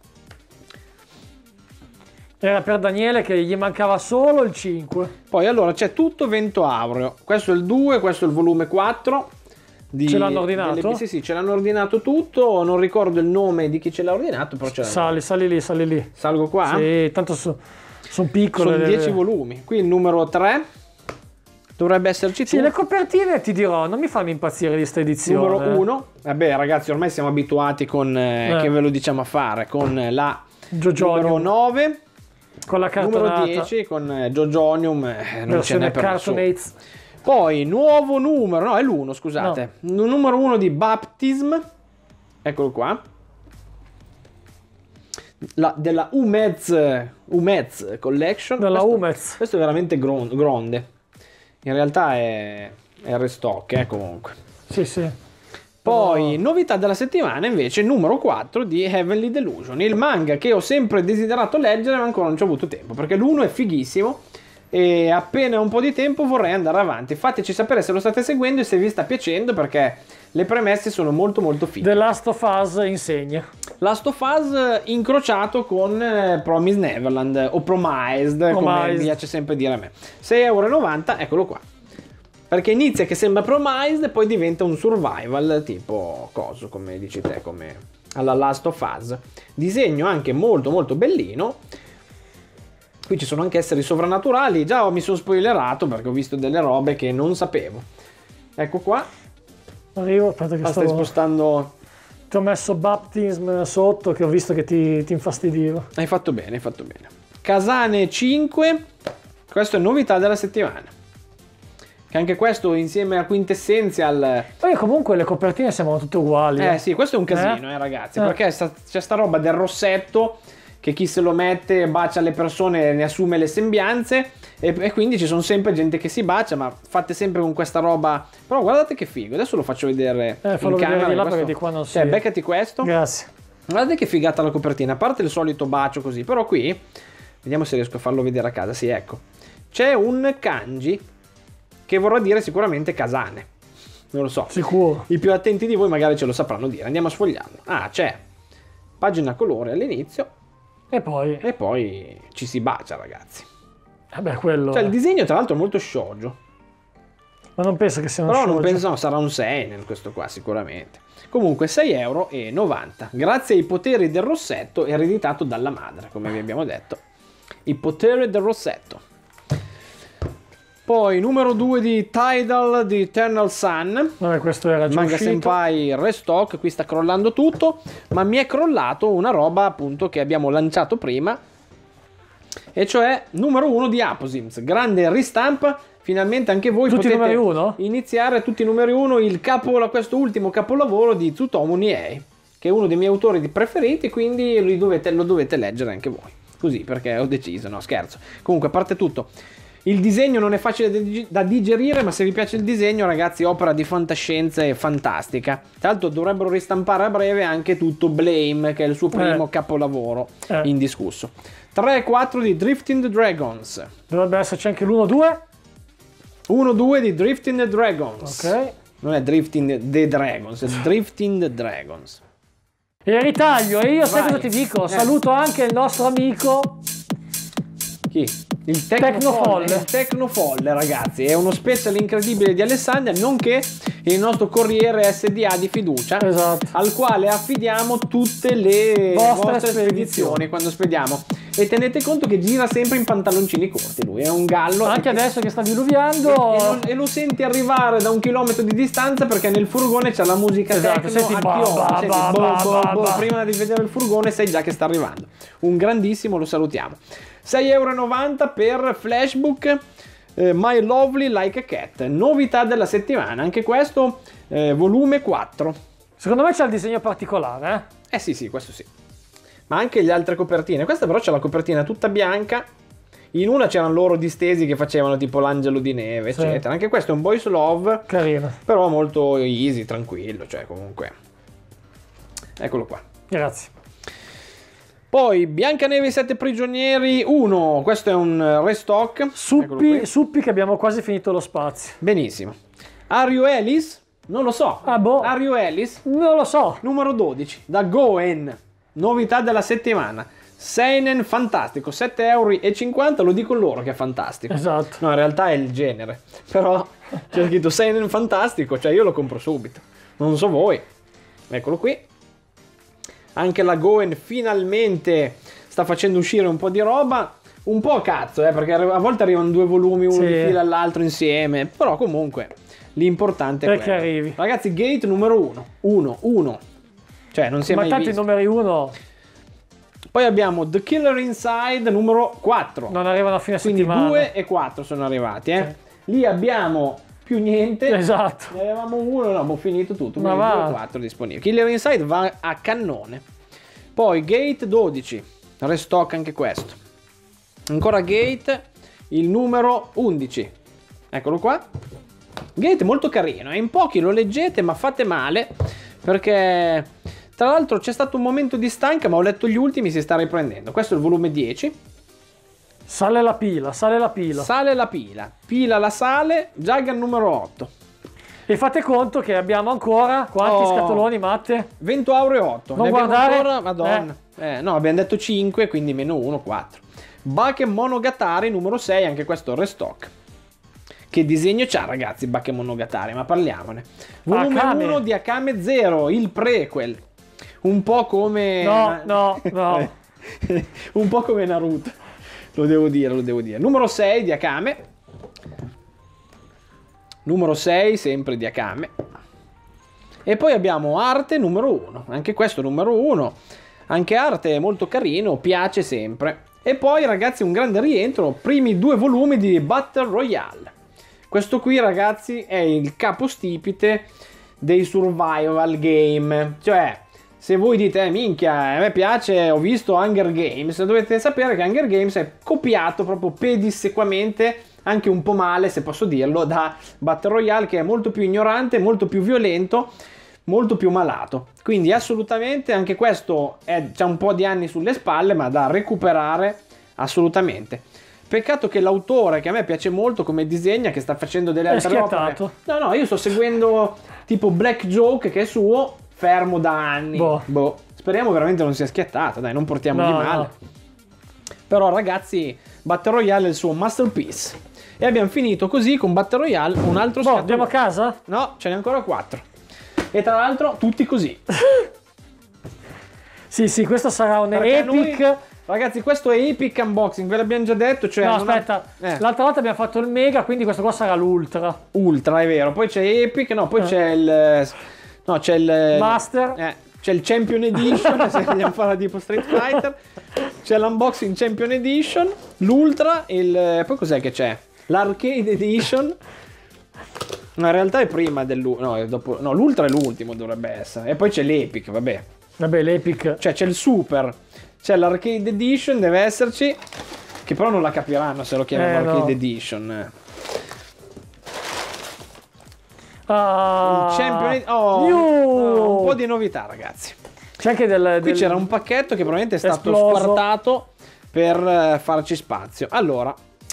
Era per Daniele che gli mancava solo il cinque. Poi allora c'è tutto Vento Aureo, questo è il due, questo è il volume quattro. Di, Ce l'hanno ordinato? delle- Sì, sì, ce l'hanno ordinato tutto, non ricordo il nome di chi ce l'ha ordinato, però ce l'hanno. Sali, sali lì, sali lì. Salgo qua? Sì, tanto sono piccole. Sono le- dieci volumi. Qui il numero tre dovrebbe esserci Sì, tu. le copertine ti dirò, non mi fanno impazzire di sta edizione. Numero uno. Vabbè, ragazzi, ormai siamo abituati con eh, Eh. che ve lo diciamo a fare con la Giojonium. numero nove, Con la cartonata. numero dieci con eh, Giojonium, eh, non ce Versione n'è per nessuno. Cartonates. Poi nuovo numero, no, è l'uno, scusate. N- Numero uno di Baptism. Eccolo qua. La- della Umez Umez Collection. Della Questo- Umez. Questo è veramente gron- grande. In realtà è, è restock, eh, comunque. Sì, sì. Poi, novità della settimana, invece, numero quattro di Heavenly Delusion. Il manga che ho sempre desiderato leggere, ma ancora non ci ho avuto tempo, perché l'uno è fighissimo e appena un po' di tempo vorrei andare avanti. Fateci sapere se lo state seguendo e se vi sta piacendo, perché le premesse sono molto molto fighe. The Last of Us insegna. Last of Us incrociato con eh, Promise Neverland o Promised, come Promised. mi piace sempre dire a me. sei e novanta euro, eccolo qua. Perché inizia che sembra Promised e poi diventa un survival tipo coso, come dici te, come alla Last of Us. Disegno anche molto molto bellino. Qui ci sono anche esseri sovrannaturali. Già mi sono spoilerato perché ho visto delle robe che non sapevo. Ecco qua. Arrivo, aspetta che Ah, stai sto... spostando. Ti ho messo Baptism sotto che ho visto che ti, ti infastidiva. Hai fatto bene, hai fatto bene. Casane cinque. Questo è novità della settimana. Che anche questo insieme a Quintessential. Poi comunque le copertine sembrano tutte uguali. Eh sì, questo è un casino, eh, ragazzi. Eh. Perché sta- c'è sta roba del rossetto che chi se lo mette bacia le persone, ne assume le sembianze. E, e quindi ci sono sempre gente che si bacia, ma fate sempre con questa roba. Però guardate che figo, adesso lo faccio vedere Eh, in fallo vedere camera. di là questo- perché di qua non si Cioè, vede. beccati questo. Grazie. Guardate che figata la copertina, a parte il solito bacio così, però qui, vediamo se riesco a farlo vedere a casa, sì, ecco. C'è un kanji che vorrà dire sicuramente Casane, non lo so. Sicuro. I più attenti di voi magari ce lo sapranno dire, andiamo a sfogliarlo. Ah, c'è pagina colore all'inizio E poi... e poi ci si bacia, ragazzi. Vabbè, quello... Cioè il è. disegno tra l'altro è molto shoujo. Ma non penso che sia un Però non shoujo. penso, no, sarà un seinen questo qua sicuramente. Comunque sei euro e novanta. Grazie ai poteri del rossetto, ereditato dalla madre, come vi abbiamo detto. I poteri del rossetto. Poi numero due di Tidal di Eternal Sun. Vabbè, questo era già Manga uscito. Senpai Restock, qui sta crollando tutto, ma mi è crollato una roba appunto che abbiamo lanciato prima, e cioè numero uno di Aposims, grande ristampa, finalmente anche voi Tutti i potete numeri uno? iniziare tutti i numeri uno, il capo, questo ultimo capolavoro di Tsutomu Niei, che è uno dei miei autori preferiti, quindi lo dovete, lo dovete leggere anche voi, così perché ho deciso, no scherzo. Comunque, a parte tutto, il disegno non è facile da digerire, ma se vi piace il disegno, ragazzi, opera di fantascienza e fantastica. Tra l'altro dovrebbero ristampare a breve anche tutto Blame, che è il suo primo eh. capolavoro eh. indiscusso. tre e quattro di Drifting Dragons. Dovrebbe esserci anche l'uno due. uno due di Drifting Dragons. Ok. Non è Drifting the Dragons, è Drifting Dragons. E ritaglio, e io sai Vai. cosa ti dico? Eh. Saluto anche il nostro amico Chi? Il Tecnofolle. Tecnofolle. Il Tecnofolle, ragazzi, è uno special incredibile di Alessandria, nonché il nostro corriere S D A di fiducia, Esatto. al quale affidiamo tutte le Vostre vostre spedizioni. spedizioni quando spediamo. E tenete conto che gira sempre in pantaloncini corti, lui è un gallo. Anche e- adesso che sta diluviando. E, non- e lo senti arrivare da un chilometro di distanza, perché nel furgone c'è la musica Esatto, techno senti a ba, chiodo, ba, senti ba, boh, ba, boh, ba, boh, ba. prima di vedere il furgone sai già che sta arrivando. Un grandissimo, lo salutiamo. sei e novanta per Flashbook, eh, My Lovely Like a Cat, novità della settimana, anche questo eh, volume quattro. Secondo me c'è il disegno particolare, eh? Eh sì sì, questo sì. Ma anche le altre copertine. Questa però c'è la copertina tutta bianca. In una c'erano loro distesi che facevano tipo l'angelo di neve, Sì. eccetera. Anche questo è un boys love, Carino. però molto easy, tranquillo, cioè comunque. Eccolo qua. Grazie. Poi Biancaneve e i sette prigionieri uno, questo è un restock. Eccolo Suppi, qui. suppi che abbiamo quasi finito lo spazio. Benissimo. Ario Ellis, non lo so. Ah, boh. Ario Ellis, Non lo so. numero dodici, da Goen, novità della settimana. Seinen fantastico, sette euro e cinquanta, lo dico loro che è fantastico. Esatto. No, in realtà è il genere, però c'è scritto Seinen fantastico, cioè io lo compro subito. Non so voi. Eccolo qui. Anche la Goen finalmente sta facendo uscire un po' di roba. Un po' a cazzo, eh, perché a volte arrivano due volumi, uno Sì. di fila all'altro insieme. Però comunque l'importante è Perché quello. arrivi. Ragazzi, Gate numero uno. uno, uno. Cioè non si è Ma mai tanti visto. numeri uno Poi abbiamo The Killer Inside numero quattro. non arrivano a fine Quindi settimana. due e quattro sono arrivati, eh. Lì abbiamo più niente. Esatto. Ne avevamo uno, no, abbiamo finito tutto. Ma Quindi va. due e quattro disponibili. Killer Inside va a cannone. Poi Gate dodici. Restock anche questo. Ancora Gate, il numero undici. Eccolo qua. Gate molto carino. Eh. In pochi lo leggete, ma fate male. Perché tra l'altro c'è stato un momento di stanca, ma ho letto gli ultimi, si sta riprendendo. Questo è il volume dieci. Sale la pila, sale la pila. Sale la pila. Pila la sale. Jagger numero otto. E fate conto che abbiamo ancora quanti Oh. scatoloni, Matte? venti euro e otto. Non Ne abbiamo guardare? ancora? Madonna. Eh. no, abbiamo detto cinque, quindi meno uno, quattro. Bakemonogatari numero sei, anche questo restock. Che disegno c'ha, ragazzi, Bakemonogatari, ma parliamone. Volume Akame. uno di Akame Zero, il prequel. Un po' come... No, no, no. Un po' come Naruto. Lo devo dire, lo devo dire. Numero sei di Akame. Numero sei, sempre di Akame. E poi abbiamo Arte numero uno. Anche questo numero uno. Anche Arte è molto carino, piace sempre. E poi, ragazzi, un grande rientro. Primi due volumi di Battle Royale. Questo qui, ragazzi, è il capostipite dei survival game. Cioè, se voi dite, eh, minchia, a me piace, ho visto Hunger Games, dovete sapere che Hunger Games è copiato proprio pedissequamente, anche un po' male, se posso dirlo, da Battle Royale, che è molto più ignorante, molto più violento, molto più malato. Quindi assolutamente anche questo c'ha un po' di anni sulle spalle, ma da recuperare assolutamente. Peccato che l'autore, che a me piace molto come disegna, che sta facendo delle È altre schiattato. opere. No, no, io sto seguendo tipo Black Joke, che è suo, fermo da anni. Boh. Boh. Speriamo veramente non sia schiattato, dai, non portiamo No, di male. no. Però ragazzi, Battle Royale è il suo masterpiece. E abbiamo finito così con Battle Royale un altro Boh, scatolone. andiamo a casa? No, ce n'è ancora quattro. E tra l'altro tutti così. Sì, sì, questo sarà un Perché epic. noi- ragazzi, questo è epic unboxing, ve l'abbiamo già detto. Cioè No, non ha- aspetta, eh, l'altra volta abbiamo fatto il mega, quindi questo qua sarà l'ultra. Ultra, è vero. Poi c'è epic, no, poi Eh. c'è il... No, c'è il... Master. Eh, c'è il Champion Edition, se vogliamo fare tipo Street Fighter. C'è l'unboxing Champion Edition, l'Ultra, il... Poi cos'è che c'è? L'Arcade Edition. No, in realtà è prima dell'Ultra. No, è dopo... no, l'Ultra è l'ultimo, dovrebbe essere. E poi c'è l'Epic, vabbè. Vabbè, l'epic. Cioè c'è il Super, c'è l'Arcade Edition, deve esserci. Che però non la capiranno se lo chiamano Eh, Arcade no. Edition. Ah, Il Champion Ed- oh, Iu! oh, un po' di novità, ragazzi. C'è anche del... Qui del- c'era un pacchetto che probabilmente è stato esploso. squartato per eh, farci spazio. Allora,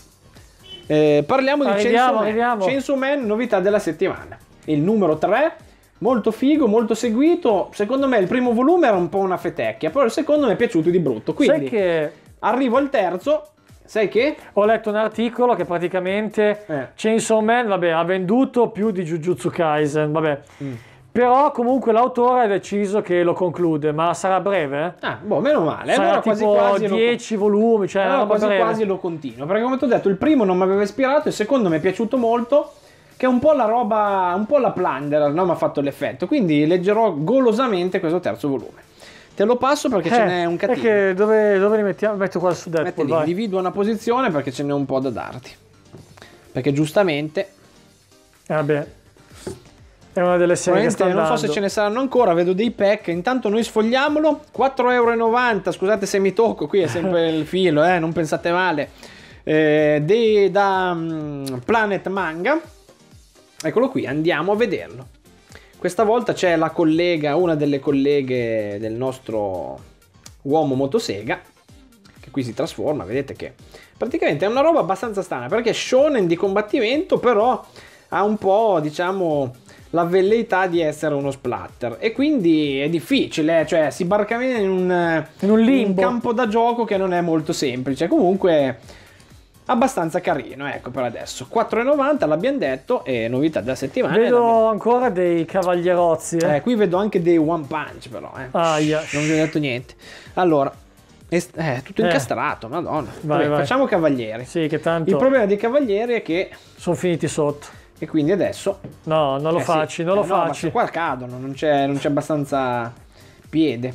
eh, parliamo di Arriviamo, Chainsaw Man. arriviamo. Chainsaw Man, novità della settimana. Il numero tre, molto figo, molto seguito. Secondo me il primo volume era un po' una fetecchia, però il secondo mi è piaciuto di brutto. Quindi Sai che arrivo al terzo, sai che? ho letto un articolo che praticamente Eh. Chainsaw Man, vabbè, ha venduto più di Jujutsu Kaisen, vabbè. Mm. Però comunque l'autore ha deciso che lo conclude, ma sarà breve? Ah, boh, meno male. Sarà Allora quasi tipo quasi lo- dieci volumi, cioè Allora una roba quasi breve. quasi lo continuo, perché come ti ho detto il primo non mi aveva ispirato, il secondo mi è piaciuto molto, che è un po' la roba, un po' la Plunder, no? Mi ha fatto l'effetto, quindi leggerò golosamente questo terzo volume. Te lo passo perché ce Eh, n'è un cattivo. perché dove, dove li mettiamo? Metto qua su Metti Deadpool, lì, vai. individua una posizione perché ce n'è un po' da darti. Perché giustamente, Eh, vabbè. È una delle serie che probabilmente sta non so andando. se ce ne saranno ancora, vedo dei pack, intanto noi sfogliamolo, quattro e novanta euro, scusate se mi tocco, qui è sempre il filo, eh, non pensate male. Eh, dei- da mm, Planet Manga, eccolo qui, andiamo a vederlo. Questa volta c'è la collega, una delle colleghe del nostro uomo motosega, che qui si trasforma, vedete che praticamente è una roba abbastanza strana, perché è shonen di combattimento, però ha un po', diciamo, la velleità di essere uno splatter, e quindi è difficile, cioè si barca in un, In un limbo. un campo da gioco che non è molto semplice, comunque abbastanza carino, ecco, per adesso quattro e novanta l'abbiamo detto, e novità della settimana. Vedo l'abbiamo- ancora dei cavallierozzi. Eh. eh, qui vedo anche dei One Punch, però eh. Aia. Non vi ho detto niente. Allora, è eh, tutto Eh. incastrato, madonna. Vai, Vabbè, vai. facciamo cavalieri. Sì, che Il tanto problema dei cavalieri è che, sono finiti sotto. e quindi adesso No, non lo eh, sì. facci, non lo Eh, no, ma facci. qua cadono, non c'è, non c'è abbastanza piede.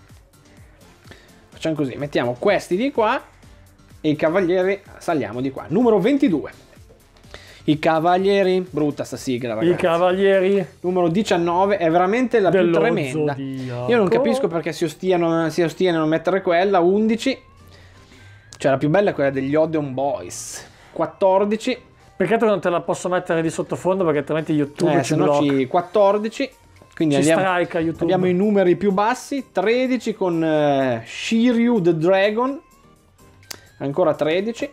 Facciamo così, mettiamo questi di qua e i cavalieri saliamo di qua. Numero ventidue. I cavalieri, brutta sta sigla, ragazzi. I cavalieri Numero diciannove è veramente la più dello tremenda. Zodiaco. Io non capisco perché si ostiano, si ostiano a mettere quella. undici. Cioè la più bella è quella degli Odeon Boys. quattordici. Peccato che non te la posso mettere di sottofondo perché altrimenti YouTube Eh, ci se no blocca. ci quattordici. Quindi Ci abbiamo, strike YouTube. abbiamo i numeri più bassi. tredici con eh, Shiryu the Dragon. Ancora tredici.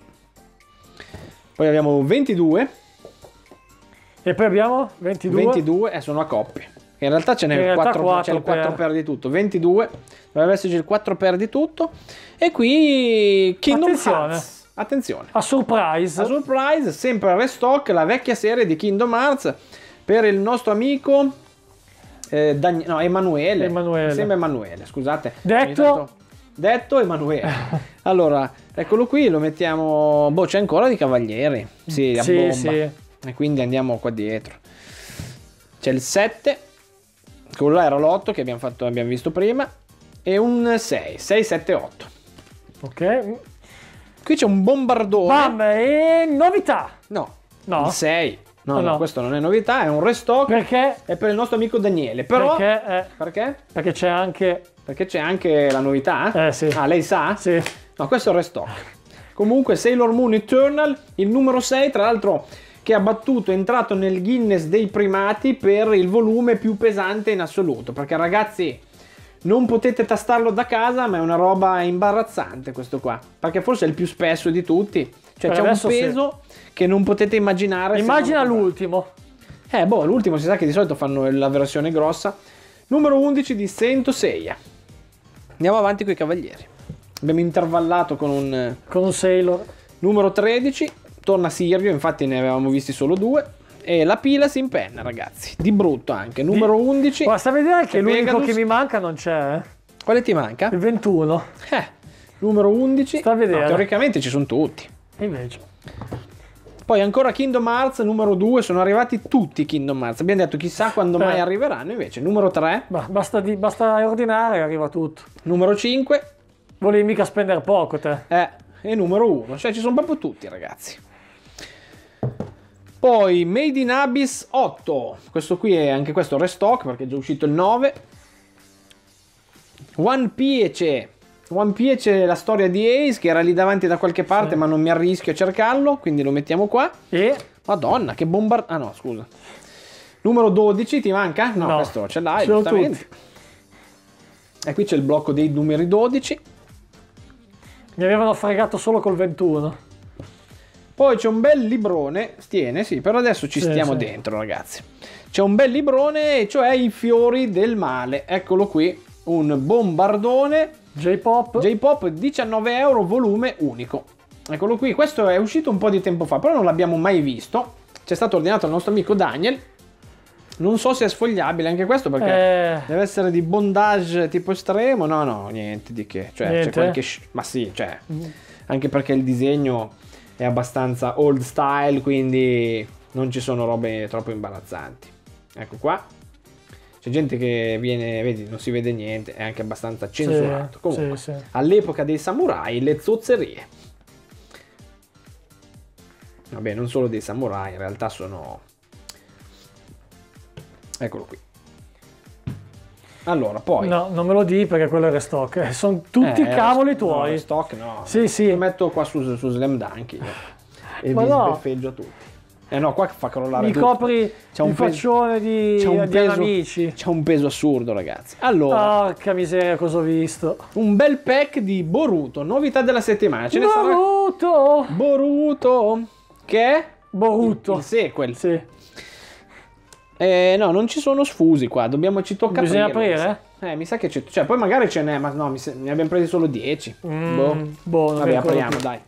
Poi abbiamo ventidue. E poi abbiamo ventidue. ventidue e sono a coppie. In realtà ce n'è In il realtà quattro, c'è il quattro quattro per- per di tutto. ventidue. Dovrebbe esserci il quattro per di tutto. E qui Kingdom Attenzione. Hearts. Attenzione. A surprise. A surprise, sempre restock, la vecchia serie di Kingdom Hearts per il nostro amico eh, Dani- no, Emanuele. Emanuele. Mi sembra Emanuele, scusate. Detto- Ogni tanto- Detto Emanuele. Allora, eccolo qui, lo mettiamo. Boh, c'è ancora di cavalieri. Sì, a Sì, bomba. sì. E quindi andiamo qua dietro. C'è il sette. Quello là era l'otto che abbiamo, fatto, abbiamo visto prima. E un sei. sei, sette, otto. Ok. Qui c'è un bombardone. Bam, e novità. No. No? Il sei. No, Oh, no, no. questo non è novità, è un restock. Perché? È per il nostro amico Daniele. Però. Perché, eh, Perché? perché c'è anche... Perché c'è anche la novità? Eh, sì. Ah, lei sa? Sì. No, questo è il restock. Comunque Sailor Moon Eternal, il numero sei, tra l'altro, che ha battuto, è entrato nel Guinness dei primati per il volume più pesante in assoluto. Perché ragazzi, non potete tastarlo da casa, ma è una roba imbarazzante questo qua. Perché forse è il più spesso di tutti. Cioè Per c'è un adesso sì. peso che non potete immaginare. se Immagina non lo comprate. l'ultimo. Eh, boh, l'ultimo si sa che di solito fanno la versione grossa. Numero undici di Saint Seiya. Andiamo avanti con i cavalieri. Abbiamo intervallato con un Con un Sailor. numero tredici. torna Sirio, infatti ne avevamo visti solo due. E la pila si impenna, ragazzi, di brutto anche, numero undici. Basta vedere che l'unico Pegasus. che mi manca non c'è, eh. Quale ti manca? Il ventuno. Eh, numero undici. Sta a vedere. No, teoricamente ci sono tutti. E invece. Poi ancora Kingdom Hearts numero due, sono arrivati tutti i Kingdom Hearts. Abbiamo detto chissà quando Eh. mai arriveranno, invece numero tre, Bah, basta, di, basta ordinare e arriva tutto. numero cinque Volevi mica spendere poco te. eh, e numero uno, cioè ci sono proprio tutti, ragazzi. Poi Made in Abyss otto, questo qui è anche questo restock perché è già uscito il nove. One Piece, One Piece è la storia di Ace che era lì davanti da qualche parte, Sì. ma non mi arrischio a cercarlo, quindi lo mettiamo qua. E Madonna, che bombard... Ah no, scusa. Numero dodici, ti manca? No, No, questo ce l'hai, ce l'ho giustamente. E qui c'è il blocco dei numeri dodici. mi avevano fregato solo col ventuno. Poi c'è un bel librone, stiene, sì, per adesso ci Sì, stiamo sì. dentro, ragazzi. C'è un bel librone, cioè i fiori del male. Eccolo qui, un bombardone J-pop. J-pop, diciannove euro, volume unico. Eccolo qui, questo è uscito un po' di tempo fa, però non l'abbiamo mai visto. C'è stato ordinato dal nostro amico Daniel. Non so se è sfogliabile anche questo perché Eh, deve essere di bondage tipo estremo. No, no, niente di che. Cioè, Niente? c'è qualche... sh- Ma sì, cioè... Anche perché il disegno è abbastanza old style, quindi non ci sono robe troppo imbarazzanti. Ecco qua. C'è gente che viene, vedi, non si vede niente, è anche abbastanza censurato. Sì, Comunque, sì, sì. all'epoca dei samurai, le zozzerie. Vabbè, non solo dei samurai, in realtà sono... Eccolo qui. Allora, poi... no, non me lo di perché quello è restock. Eh, sono tutti Eh, cavoli no, tuoi. stock no. Sì, sì. Lo metto qua su, su Slam Dunk io. E Ma vi no. sbeffeggio tutti. Eh no, qua fa crollare Mi tutto. copri C'è un il peso- faccione di, C'è un di peso, amici. c'è un peso assurdo, ragazzi. Allora, Porca miseria, cosa ho visto. un bel pack di Boruto, novità della settimana. Ce ne sarà Boruto! Boruto, che è Boruto. il sequel. Sì. Eh, no, non ci sono sfusi qua, dobbiamo, ci tocca Bisogna aprirli, aprire? mi sa. Eh, mi sa che c'è, cioè poi magari ce n'è, ma no, mi sa- ne abbiamo presi solo dieci. Mm, boh. boh, non Vabbè, mi ricordo apriamo, più. dai.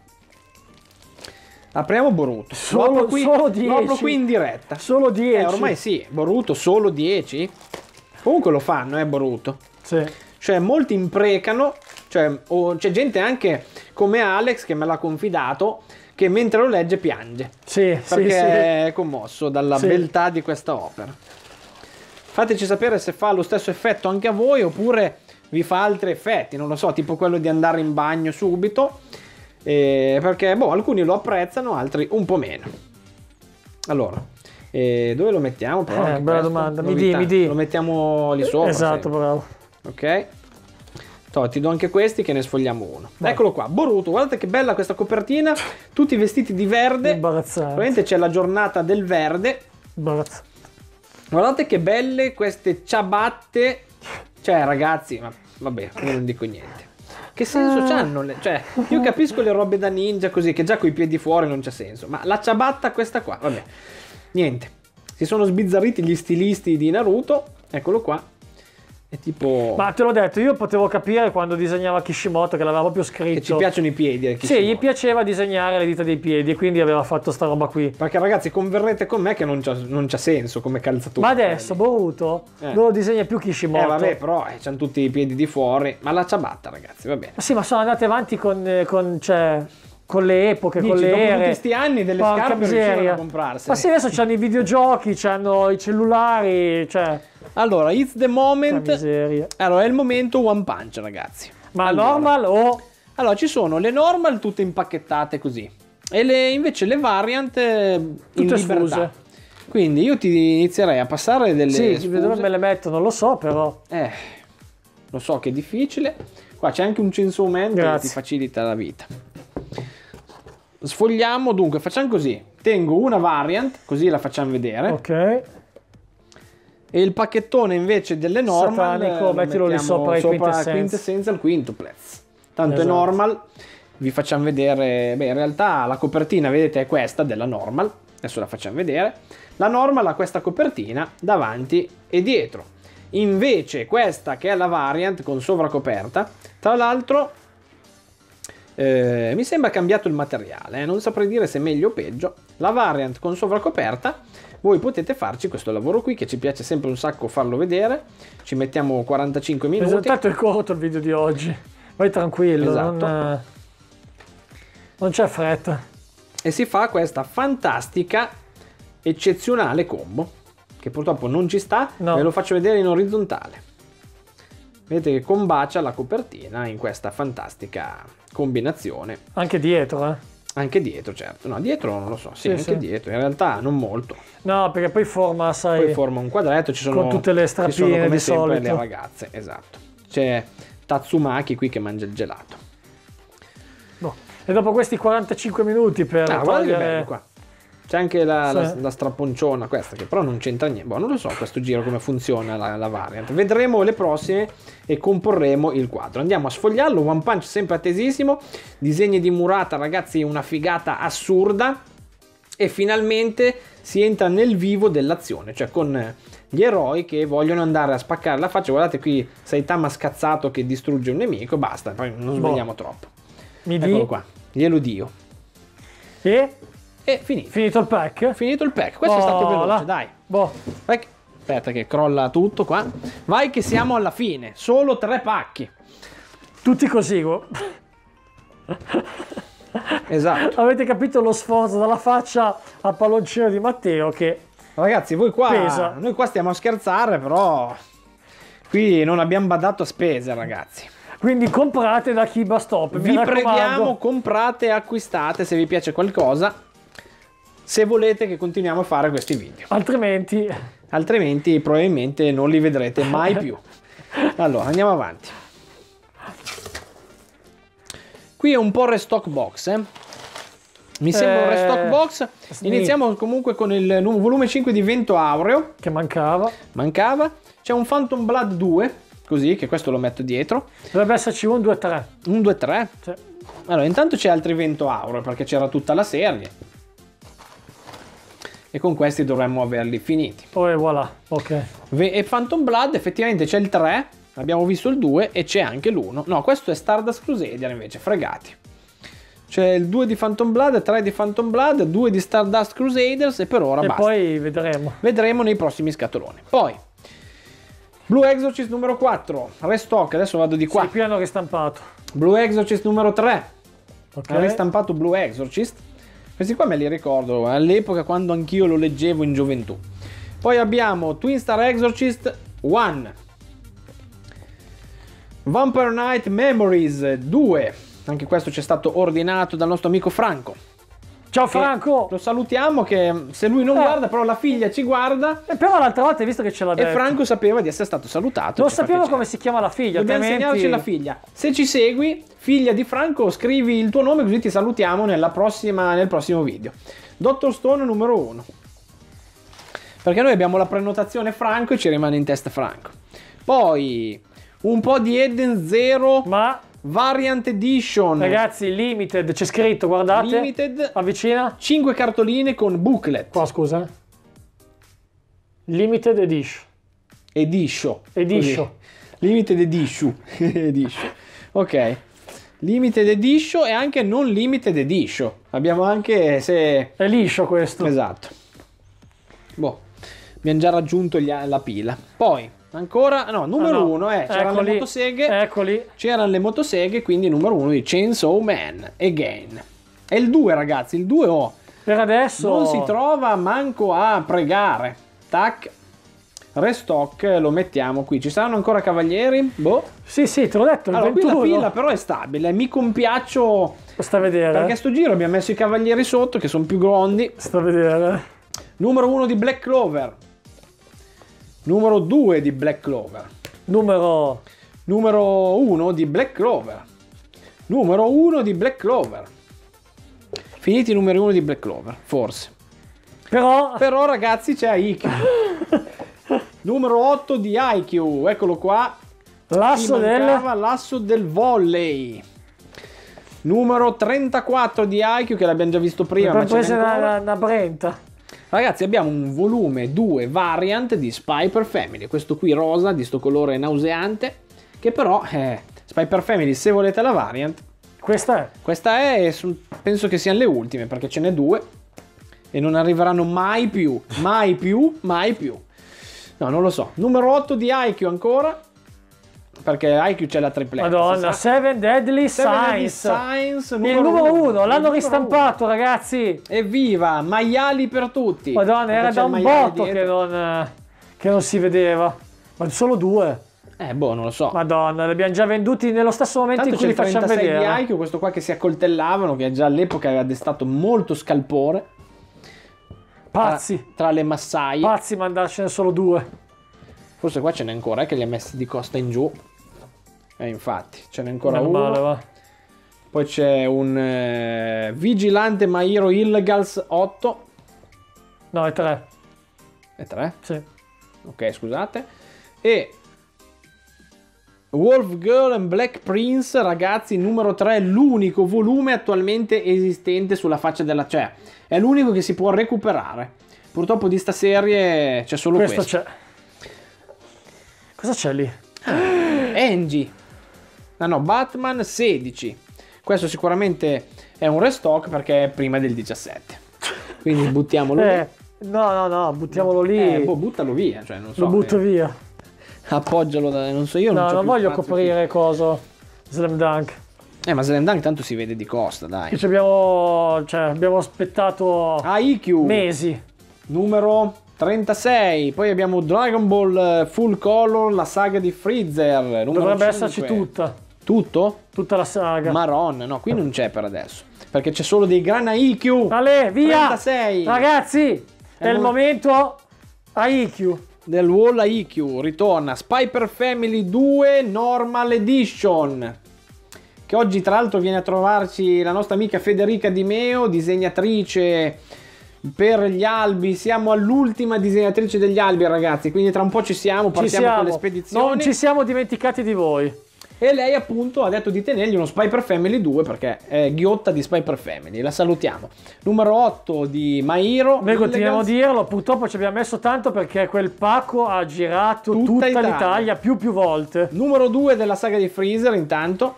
Apriamo Boruto. Solo- lo apro qui, solo lo dieci? apro qui in diretta. Solo dieci. Eh, ormai sì, Boruto solo dieci. Comunque lo fanno, eh, Boruto. Sì. Cioè, molti imprecano, cioè, o c'è gente anche come Alex che me l'ha confidato, che mentre lo legge piange. Sì, sì, Perché sì. è commosso dalla Sì. beltà di questa opera. Fateci sapere se fa lo stesso effetto anche a voi oppure vi fa altri effetti, non lo so, tipo quello di andare in bagno subito, eh, perché boh, alcuni lo apprezzano, altri un po' meno. Allora, eh, dove lo mettiamo? Però Eh, anche bella questo? domanda, mi Novità. di, mi di. Lo mettiamo lì sopra. Esatto, sempre. bravo. Ok. Toh, ti do anche questi che ne sfogliamo uno. Vai. Eccolo qua, Boruto, guardate che bella questa copertina, tutti vestiti di verde. Imbarazzante. Probabilmente c'è la giornata del verde. Imbarazzante. Guardate che belle queste ciabatte. Cioè, ragazzi, ma vabbè, io non dico niente. Che senso Ah. c'hanno? le- Cioè, io capisco le robe da ninja così, che già coi piedi fuori non c'è senso. Ma la ciabatta questa qua, vabbè. Niente. Si sono sbizzarriti gli stilisti di Naruto. Eccolo qua. È tipo... Ma te l'ho detto, io potevo capire quando disegnava Kishimoto che l'aveva proprio che scritto. ci piacciono i piedi. eh, Sì, Kishimoto. gli piaceva disegnare le dita dei piedi e quindi aveva fatto sta roba qui. Perché ragazzi, converrete con me che non c'ha, non c'ha senso come calzatura. Ma adesso Boruto Eh. non lo disegna più Kishimoto. Eh vabbè, però eh, c'hanno tutti i piedi di fuori. Ma la ciabatta, ragazzi, va bene. Ma sì, ma sono andate avanti con, eh, con, cioè, con le epoche, con Dici, le dopo ere. tutti questi anni delle Porca scarpe miseria. riuscivano a comprarsene. Ma sì, adesso c'hanno i videogiochi, c'hanno i cellulari, cioè... Allora, it's the Porca moment. miseria. Allora, è il momento One Punch, ragazzi. Ma Allora. normal o... Allora, ci sono le normal tutte impacchettate così. E le, invece le variant eh, in Tutte libertà. sfuse. Quindi io ti inizierei a passare delle Sì, sfuse. dove me le metto, non lo so, però... Eh, lo so che è difficile. Qua c'è anche un Chainsaw Man che Grazie. ti facilita la vita. Sfogliamo, dunque, facciamo così. Tengo una variant, così la facciamo vedere. Ok. E il pacchettone invece delle normal Satanico, eh, lo mettilo lì mettiamo sopra i quintessence. quintessenza al quintuplets. Tanto Esatto. è normal. Vi facciamo vedere, beh, in realtà la copertina, vedete, è questa della normal. Adesso la facciamo vedere. La normal ha questa copertina davanti e dietro. Invece questa che è la variant con sovracoperta, tra l'altro Eh, mi sembra cambiato il materiale, eh, non saprei dire se è meglio o peggio. La variant con sovracoperta, voi potete farci questo lavoro qui che ci piace sempre un sacco farlo vedere. Ci mettiamo quarantacinque minuti. Tanto è corto il video di oggi, vai tranquillo, Esatto. non, non c'è fretta. E si fa questa fantastica, eccezionale combo, che purtroppo non ci sta, No. ve lo faccio vedere in orizzontale. Vedete che combacia la copertina in questa fantastica combinazione. Anche dietro, eh. Anche dietro, certo. No, dietro non lo so, sì, Sì, anche sì. dietro. In realtà non molto. No, perché poi forma, sai, Poi forma un quadretto, ci sono, con tutte le ci sono strappine come di sempre solito. le ragazze, esatto. C'è Tatsumaki qui che mangia il gelato. boh. E dopo questi quarantacinque minuti per Ah, guarda che togliere... bello qua. C'è anche la, Sì. la, la strapponcina questa, che però non c'entra niente. Boh, non lo so questo giro come funziona la, la variant. Vedremo le prossime e comporremo il quadro. Andiamo a sfogliarlo. One Punch sempre attesissimo. Disegni di Murata, ragazzi, una figata assurda. E finalmente si entra nel vivo dell'azione, cioè con gli eroi che vogliono andare a spaccare la faccia. Guardate qui Saitama scazzato che distrugge un nemico. Basta, poi non Boh. svegliamo troppo. Mi di... Eccolo qua, glielo dio. E E finito. finito il pack? Finito il pack. Questo è stato Oh, veloce, là. dai. Boh. Vai che- Aspetta che crolla tutto qua. Vai che siamo alla fine. Solo tre pacchi. Tutti così. gu- Esatto. Avete capito lo sforzo dalla faccia al palloncino di Matteo che... Ragazzi, voi qua... Pesa. Noi qua stiamo a scherzare, però... Qui non abbiamo badato a spese, ragazzi. Quindi comprate da Kiba Stop. Vi preghiamo, comprate e acquistate se vi piace qualcosa. Se volete che continuiamo a fare questi video. Altrimenti... Altrimenti probabilmente non li vedrete mai più. Allora, andiamo avanti. Qui è un po' restock box, eh. Mi sembra un Eh, restock box. sì. Iniziamo comunque con il nu- volume cinque di Vento Aureo. Che mancava. Mancava. C'è un Phantom Blood due, così, che questo lo metto dietro. Dovrebbe esserci un, due, tre. Un due tre. Cioè, Allora, intanto c'è altri Vento Aureo, perché c'era tutta la serie. E con questi dovremmo averli finiti. oh e voilà. Ok. Ve- E Phantom Blood, effettivamente c'è il tre. Abbiamo visto il due e c'è anche l'uno. No, questo è Stardust Crusader invece, fregati. C'è il due di Phantom Blood, tre di Phantom Blood, due di Stardust Crusaders e per ora E basta. poi vedremo. Vedremo nei prossimi scatoloni. Poi, Blue Exorcist numero quattro, restock, adesso vado di qua. Sì, qui hanno ristampato. Blue Exorcist numero tre, Ok. ha ristampato Blue Exorcist. Questi qua me li ricordo all'epoca quando anch'io lo leggevo in gioventù. Poi abbiamo Twin Star Exorcist uno, Vampire Knight Memories due, anche questo ci è stato ordinato dal nostro amico Franco. Ciao Che Franco! Lo salutiamo, che se lui non Eh. guarda, però la figlia ci guarda. E però l'altra volta hai visto che ce l'ha E detto. Franco sapeva di essere stato salutato. Non ci fa sappiamo piacere. come si chiama la figlia. Dobbiamo altrimenti... insegnarci la figlia. Se ci segui, figlia di Franco, scrivi il tuo nome così ti salutiamo nella prossima, nel prossimo video. Doctor Stone numero uno. Perché noi abbiamo la prenotazione Franco e ci rimane in testa Franco. Poi un po' di Eden Zero Ma Variant Edition. ragazzi, limited, c'è scritto, guardate. Limited. Avvicina. cinque cartoline con booklet. Qua, scusa. Limited edition. Edition. Edition. Così. Limited Edition. Edition. Ok. Limited Edition e anche non Limited Edition. Abbiamo anche se... È liscio questo. Esatto. Boh. Abbiamo già raggiunto gli- la pila. Poi, ancora... No, numero Ah, no. uno, eh. C'erano le Eccoli. motoseghe. Eccoli. C'erano le motoseghe, quindi numero uno di Chainsaw Man. Again. E il due, ragazzi. Il due, oh. Per adesso... Non si trova manco a pregare. Tac. Restock, lo mettiamo qui. Ci saranno ancora cavalieri? Boh. Sì, sì, te l'ho detto, il Allora, qui la ventuno. pila però è stabile. Mi compiaccio... Sta a vedere. Perché sto giro abbiamo messo i cavalieri sotto, che sono più grandi. Sta a vedere. Numero uno di Black Clover. Numero due di Black Clover. Numero... Numero uno di Black Clover. Numero uno di Black Clover. Finiti i numeri uno di Black Clover, forse. Però... Però ragazzi c'è I Q. Numero otto di I Q, eccolo qua. L'asso Mi del... mancava l'asso del volley. Numero trentaquattro di I Q, che l'abbiamo già visto prima, ma Per ce n'è essere ancora. una, una Brenta. Ragazzi, abbiamo un volume due variant di Spy per Family. Questo qui rosa, di sto colore nauseante, che però, eh, Spy per Family, se volete la variant, Questa è. Questa è, e su- penso che siano le ultime, perché ce n'è due e non arriveranno mai più, mai più, mai più. No, non lo so. Numero otto di I Q ancora, perché I Q c'è la tripletta. Madonna, Seven Deadly Seven Deadly Signs. Signs, Il numero uno, l'hanno numero ristampato, ragazzi. Evviva, maiali per tutti. Madonna, era Perché c'è da il un maiale botto che dietro. non, che non si vedeva. Ma solo due. Eh, boh, non lo so. Madonna, li abbiamo già venduti nello stesso momento Tanto in cui c'è li il facciamo trentasei vedere. di I Q, questo qua che si accoltellavano, che già all'epoca aveva destato molto scalpore. Pazzi, Tra, tra le massaie. pazzi mandarcene solo due. Forse qua ce n'è ancora, eh, che li ha messi di costa in giù. E infatti, ce n'è ancora Meno uno. male, va. Poi c'è un eh, Vigilante Mairo Illegals otto. No, è tre. E tre? Sì. Ok, scusate. E Wolf Girl and Black Prince, ragazzi, numero tre, l'unico volume attualmente esistente sulla faccia della... cioè, è l'unico che si può recuperare. Purtroppo di sta serie c'è solo questo. Questo c'è. Cosa c'è lì? Angie. Ah no, Batman sedici. Questo sicuramente è un restock perché è prima del diciassette. Quindi buttiamolo Eh, lì. no, no, no, buttiamolo lì. Eh, boh, buttalo via, cioè non so. Lo butto eh, via. Appoggialo da... non so io, non No, c'ho non più voglio spazio coprire coso. Slam Dunk. qui. Eh, ma Slam Dunk tanto si vede di costa, dai. Che ci abbiamo, cioè, abbiamo aspettato A I Q. mesi. Numero trentasei. Poi abbiamo Dragon Ball eh, Full Color, la saga di Freezer. Numero Dovrebbe cinque. esserci tutta. Tutto? Tutta la saga. Marron. No, qui non c'è per adesso. Perché c'è solo dei gran A I Q. Ale, via! trentasei. Ragazzi, è il mo- momento A I Q. Del Wall A I Q ritorna Spyper Family due Normal Edition, che oggi tra l'altro viene a trovarci la nostra amica Federica Di Meo, disegnatrice per gli albi. Siamo all'ultima disegnatrice degli albi, ragazzi, quindi tra un po' ci siamo, Ci partiamo siamo. con le spedizioni. Non ci siamo dimenticati di voi. E lei appunto ha detto di tenergli uno Spyper Family due perché è ghiotta di Spyper Family, la salutiamo. Numero otto di Mairo. Noi continuiamo a Illegals. dirlo, purtroppo ci abbiamo messo tanto perché quel pacco ha girato Tutta tutta, Italia. l'Italia più più volte. Numero due della saga di Freezer intanto.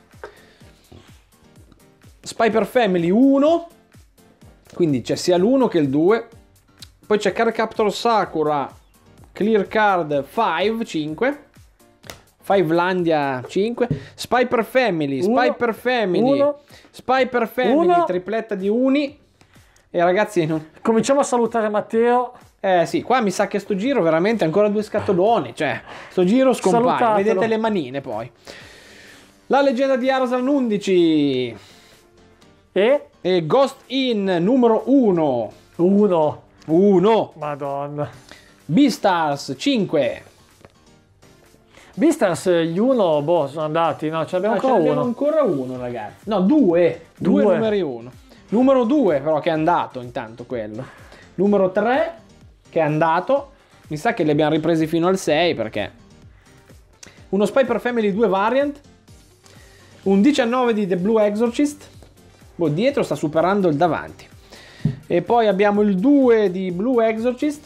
Spyper Family uno, quindi c'è sia l'uno che il due. Poi c'è Card Captor Sakura Clear Card cinque, cinque. Fivelandia cinque. Spyper Family, Uno, Spyper Family, uno, Spyper Family, uno. tripletta di uni. E ragazzi, non... Cominciamo a salutare Matteo. eh sì, qua mi sa che sto giro veramente ancora due scatoloni. Cioè, sto giro scompare. Salutatelo. Vedete le manine poi. La leggenda di Arzan undici. E E Ghost In numero uno. uno. uno. Madonna. Beastars cinque. Beastars, gli uno, boh, sono andati. No, ce n'abbiamo Ah, ce ancora n'abbiamo uno. ancora uno, ragazzi. No, due. Due, Due. numeri uno. Numero due, però, che è andato intanto quello. Numero tre, che è andato. Mi sa che li abbiamo ripresi fino al sei, perché... Uno Spyper Family due variant. Un diciannove di The Blue Exorcist. Boh, dietro sta superando il davanti. E poi abbiamo il due di Blue Exorcist.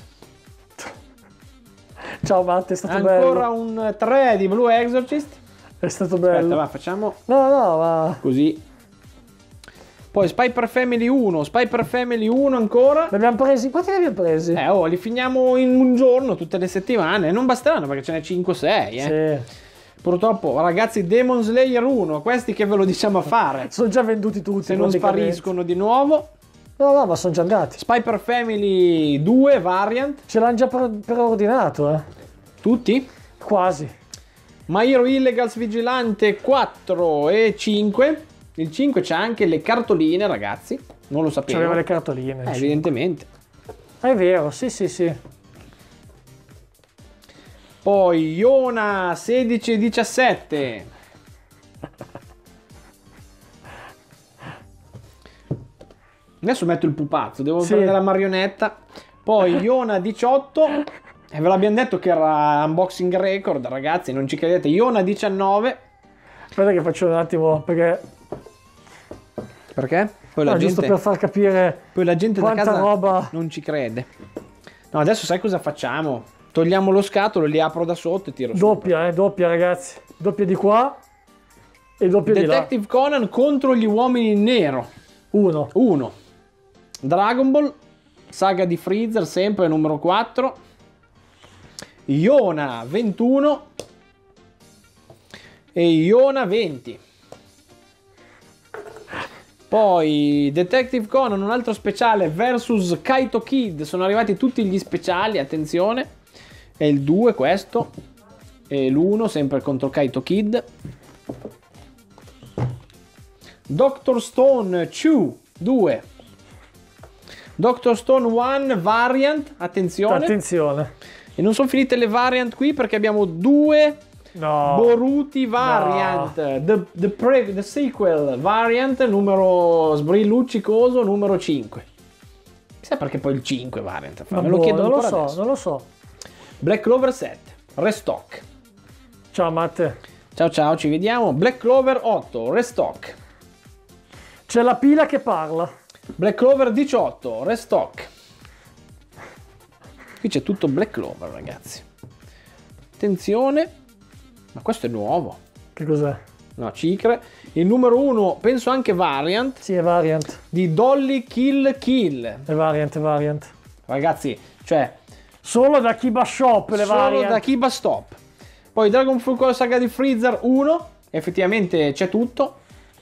Ciao Matte, è stato Ancora bello. un tre di Blue Exorcist. È stato bello. Aspetta, va, facciamo No, no, ma così. Poi Spyper Family uno, Spyper Family uno ancora. ne abbiamo presi. Quanti ne abbiamo presi? Eh, oh, li finiamo in un giorno, tutte le settimane. Non basteranno perché ce n'è cinque sei, eh. Sì. Purtroppo, ragazzi, Demon Slayer uno, questi che ve lo diciamo a fare. Sono già venduti tutti. Se non praticamente. spariscono di nuovo. No, no, ma sono già andati. Spyper Family due variant, Ce l'hanno già per- preordinato, eh. tutti. Quasi. My Hero Illegals Vigilante quattro e cinque. Il cinque c'ha anche le cartoline, ragazzi. Non lo sapevo. C'aveva le cartoline. Eh, evidentemente. Ah, è vero, sì, sì, sì. Poi Iona sedici e diciassette. Adesso metto il pupazzo, devo Sì. prendere la marionetta. Poi Iona diciotto. E ve l'abbiamo detto che era unboxing record, ragazzi, non ci credete. Iona diciannove. Aspetta che faccio un attimo, perché... Perché? Poi la, no, giusto gente, per far capire poi la gente da quanta casa roba... non ci crede. No, adesso sai cosa facciamo? Togliamo lo scatolo, li apro da sotto e tiro su. Doppia, eh, doppia, ragazzi. Doppia di qua. E doppio di là. Detective Conan contro gli uomini in nero. Uno. uno. Dragon Ball, saga di Freezer, sempre numero quattro. Iona ventuno e Iona venti. Poi Detective Conan, un altro speciale versus Kaito Kid. Sono arrivati tutti gli speciali, attenzione. È il due questo. E l'uno sempre contro Kaito Kid. Doctor Stone due. Doctor Stone uno variant, attenzione. Attenzione. E non sono finite le variant qui perché abbiamo due No. Boruti variant. No. The, the, pre, the sequel variant numero sbrilluccicoso numero cinque. Chissà perché poi il cinque variant. Fa? Me lo boh, chiedo non lo ancora so, adesso. non lo so. Black Clover sette, restock. Ciao Matte. Ciao ciao, ci vediamo. Black Clover otto, restock. C'è la pila che parla. Black Clover diciotto, restock. Qui c'è tutto Black Clover, ragazzi. Attenzione. Ma questo è nuovo. Che cos'è? No, Cicre. Il numero uno, penso anche variant, Sì, è variant. di Dolly Kill Kill. È variant, è variant. Ragazzi, cioè, Solo da Kiba Shop le solo variant. da Kiba Stop. Poi Dragon Fruit Saga di Freezer uno. Effettivamente c'è tutto.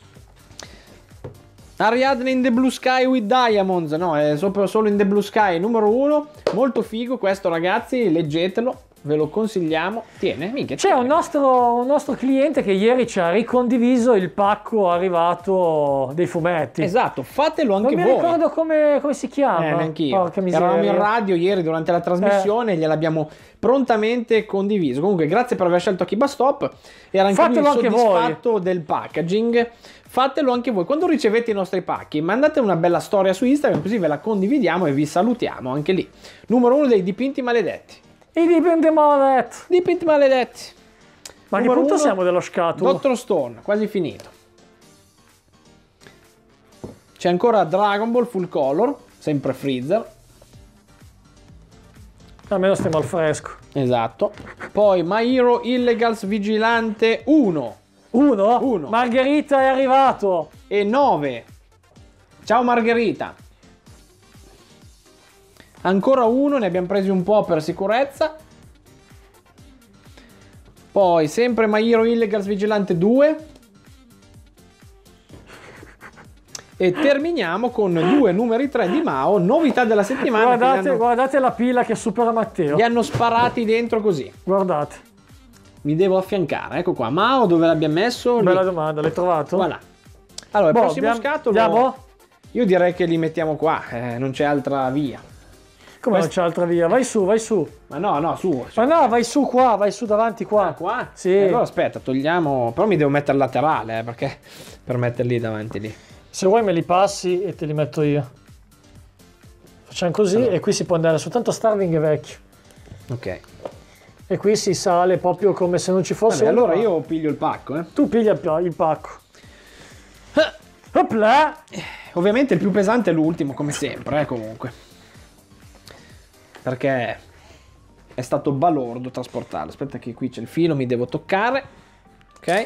Ariadne in the Blue Sky with Diamonds. No, è sopra solo in the Blue Sky, numero uno. Molto figo questo, ragazzi, leggetelo. Ve lo consigliamo. Tiene, minchia. C'è tiene. un nostro, un nostro cliente che ieri ci ha ricondiviso il pacco arrivato dei fumetti. Esatto, fatelo anche Non mi voi. ricordo come, come si chiama. Eh, neanch'io. Porca miseria. Eravamo in radio ieri durante la trasmissione e gliel'abbiamo prontamente condiviso. Comunque, grazie per aver scelto Kiba Stop. Era anche lui Fatelo anche soddisfatto del packaging. Fatelo anche voi. Quando ricevete i nostri pacchi, mandate una bella storia su Instagram, così ve la condividiamo e vi salutiamo anche lì. Numero uno dei dipinti maledetti. I dipende maledetti. Dipinti maledetti. Ma a che Numero punto uno, siamo dello scatolo? Doctor Stone, quasi finito. C'è ancora Dragon Ball Full Color, sempre Freezer. Almeno stiamo al fresco. Esatto. Poi My Hero Illegals Vigilante uno Uno? Uno. Margherita è arrivato. e nove. Ciao Margherita. Ancora uno, ne abbiamo presi un po' per sicurezza. Poi sempre My Hero Illegals Vigilante due. E terminiamo con due numeri tre di Mao, novità della settimana. che Guardate, li hanno, guardate la pila che supera Matteo. li hanno sparati dentro così. Guardate. Mi devo affiancare, ecco qua. Mao dove l'abbiamo messo? Lì. Bella domanda, l'hai trovato? Voilà. Allora, il Boh, prossimo abbiamo- scatolo. andiamo? Io direi che li mettiamo qua, eh, non c'è altra via. Come Questo- non c'è altra via? Vai su, vai su. Ma no, no, su. Ma no, vai su qua, vai su davanti qua. Ah, qua? Sì. Eh, allora aspetta, togliamo. Però mi devo mettere laterale, eh, perché per metterli davanti lì. Se vuoi me li passi e te li metto io. Facciamo così Allora. e qui si può andare, soltanto Starving è vecchio. Ok. E qui si sale proprio come se non ci fosse Vabbè, un- allora io piglio il pacco, eh. Tu piglia il pa- il pacco. Opla! Ovviamente il più pesante è l'ultimo, come sempre, eh, comunque. Perché è stato balordo trasportarlo. Aspetta che qui c'è il filo, mi devo toccare. Ok.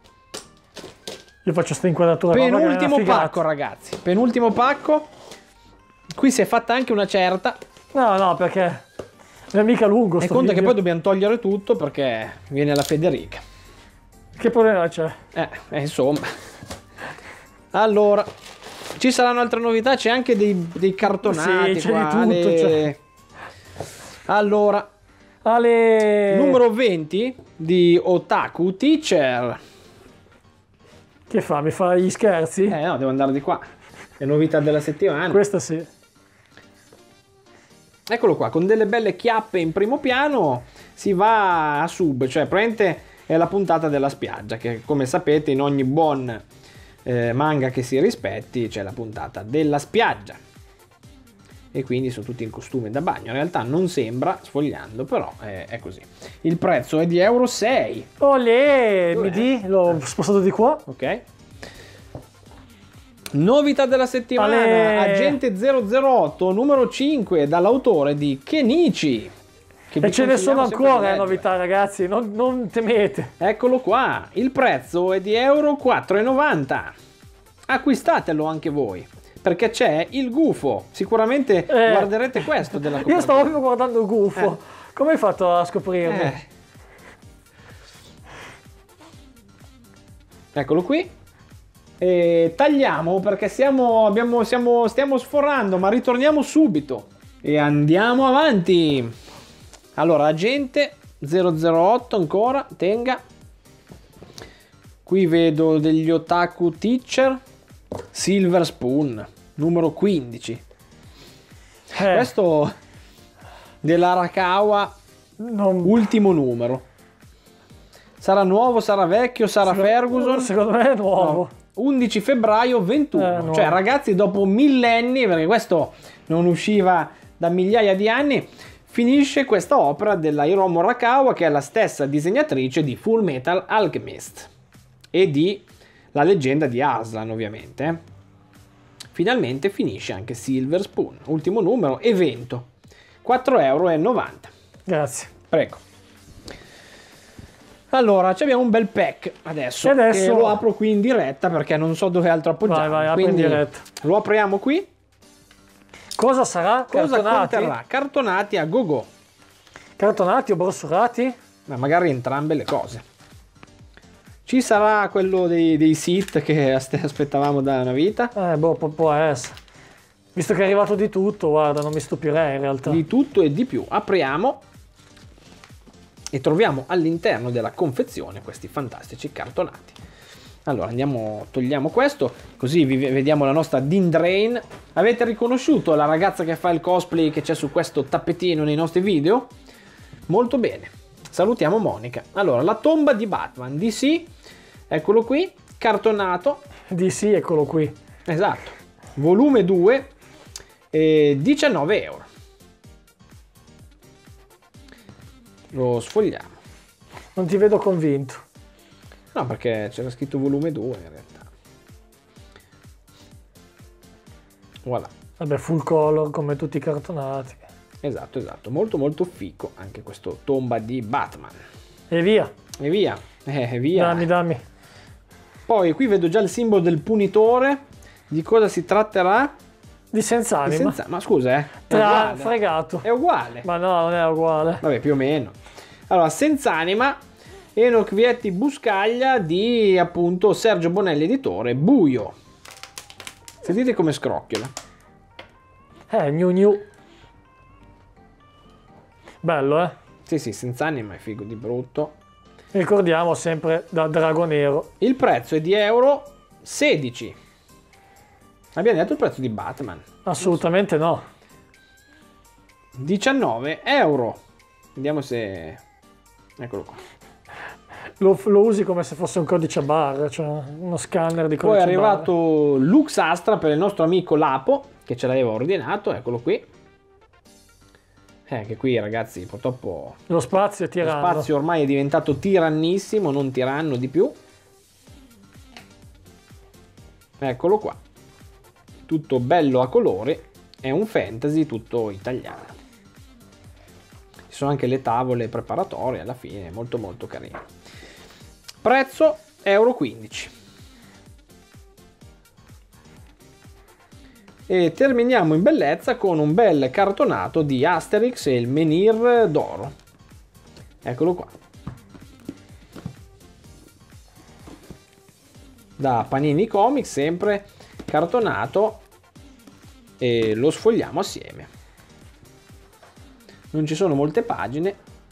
Io faccio sta inquadratura qua, perché è Penultimo una figata. pacco, ragazzi. Penultimo pacco. Qui si è fatta anche una certa. No, no, perché non è mica lungo E sto conta che video. poi dobbiamo togliere tutto perché viene la Federica. Che problema c'è? Eh, eh, insomma. Allora, ci saranno altre novità. C'è anche dei, dei cartonati. Sì, c'è di qua, tutto, le- c'è. Allora, Ale... numero venti di Otaku Teacher. Che fa? Mi fa gli scherzi? Eh no, devo andare di qua. Le novità della settimana. Questa sì. Eccolo qua, con delle belle chiappe in primo piano si va a sub, cioè praticamente è la puntata della spiaggia, che come sapete in ogni buon eh, manga che si rispetti c'è la puntata della spiaggia. E quindi sono tutti in costume da bagno, in realtà non sembra, sfogliando, però è, è così. Il prezzo è di euro sei, Olè, Dov'è? mi di? L'ho spostato di qua. ok? Novità della settimana, Ale. Agente zero zero otto numero cinque dall'autore di Kenichi. che E vi ce ne sono consigliamo sempre di ancora eh, leggere. novità, ragazzi, non, non temete. Eccolo qua, il prezzo è di euro quattro e novanta. Acquistatelo anche voi, perché c'è il gufo. Sicuramente Eh. guarderete questo della Io copertina. stavo proprio guardando il gufo. Eh. Come hai fatto a scoprirmi? Eh. Eccolo qui. E tagliamo perché siamo, abbiamo, siamo, stiamo sforando, ma ritorniamo subito. E andiamo avanti. Allora, agente zero zero otto ancora, tenga. Qui vedo degli Otaku Teacher. Silver Spoon, numero quindici. Eh, Questo dell'Arakawa, non... ultimo numero. Sarà nuovo, sarà vecchio, sarà Ferguson? Secondo me è nuovo. No. undici febbraio ventuno. Eh, nuovo. Cioè, ragazzi, dopo millenni, perché questo non usciva da migliaia di anni, finisce questa opera della Hiromu Arakawa, che è la stessa disegnatrice di Full Metal Alchemist e di La leggenda di Arslan, ovviamente. Finalmente finisce anche Silver Spoon, ultimo numero, evento, quattro euro e novanta. Grazie. Prego. Allora, ci abbiamo un bel pack adesso, E adesso- che lo apro qui in diretta perché non so dove altro appoggiare. Vai, vai, apri in quindi diretta. lo apriamo qui. Cosa sarà? Cosa Cartonati? conterrà? Cartonati a go-go, Cartonati o brossurati? ma magari entrambe le cose. Ci sarà quello dei, dei Sith che ast- aspettavamo da una vita. Eh, boh, può, può essere. Visto che è arrivato di tutto, guarda, non mi stupirei in realtà. Di tutto e di più. Apriamo e troviamo all'interno della confezione questi fantastici cartonati. Allora andiamo, togliamo questo, così vi vediamo la nostra Dindrain. Avete riconosciuto la ragazza che fa il cosplay che c'è su questo tappetino nei nostri video? Molto bene. Salutiamo Monica. Allora, la tomba di Batman D C, eccolo qui, cartonato. Di sì, eccolo qui. Esatto, volume due, eh, diciannove euro. Lo sfogliamo. Non ti vedo convinto. No, perché c'era scritto volume due in realtà. Voilà. Vabbè, full color come tutti i cartonati. Esatto, esatto. Molto molto fico anche questo tomba di Batman. E via. E via. Eh, via. Dammi, dammi. Poi qui vedo già il simbolo del punitore. Di cosa si tratterà? Di senza Di anima. senza... Ma scusa, eh. È Tra uguale. fregato. È uguale. Ma no, non è uguale. Vabbè, più o meno. Allora, senza anima, Enoch Vietti Buscaglia di appunto Sergio Bonelli editore, buio. Sentite come scrocchiola. Eh, gnu gnu. Bello, eh. Sì, sì, senza anima è figo di brutto. Ricordiamo sempre da Drago Nero. Il prezzo è di euro sedici. Abbiamo detto il prezzo di Batman. Assolutamente no. diciannove euro. Vediamo se... Eccolo qua. Lo, lo usi come se fosse un codice a barre, cioè uno scanner di Poi codice è arrivato Lux Astra per il nostro amico Lapo, che ce l'aveva ordinato, eccolo qui. Eh, che qui ragazzi purtroppo barre. Lo spazio è lo tiranno. spazio ormai è diventato tirannissimo, non tiranno di più. Eccolo qua. Tutto bello a colori, è un fantasy tutto italiano. Ci sono anche le tavole preparatorie alla fine, molto molto carino. Prezzo euro quindici. E terminiamo in bellezza con un bel cartonato di Asterix e il menhir d'oro. Eccolo qua. Da Panini Comics, sempre cartonato, e lo sfogliamo assieme. Non ci sono molte pagine,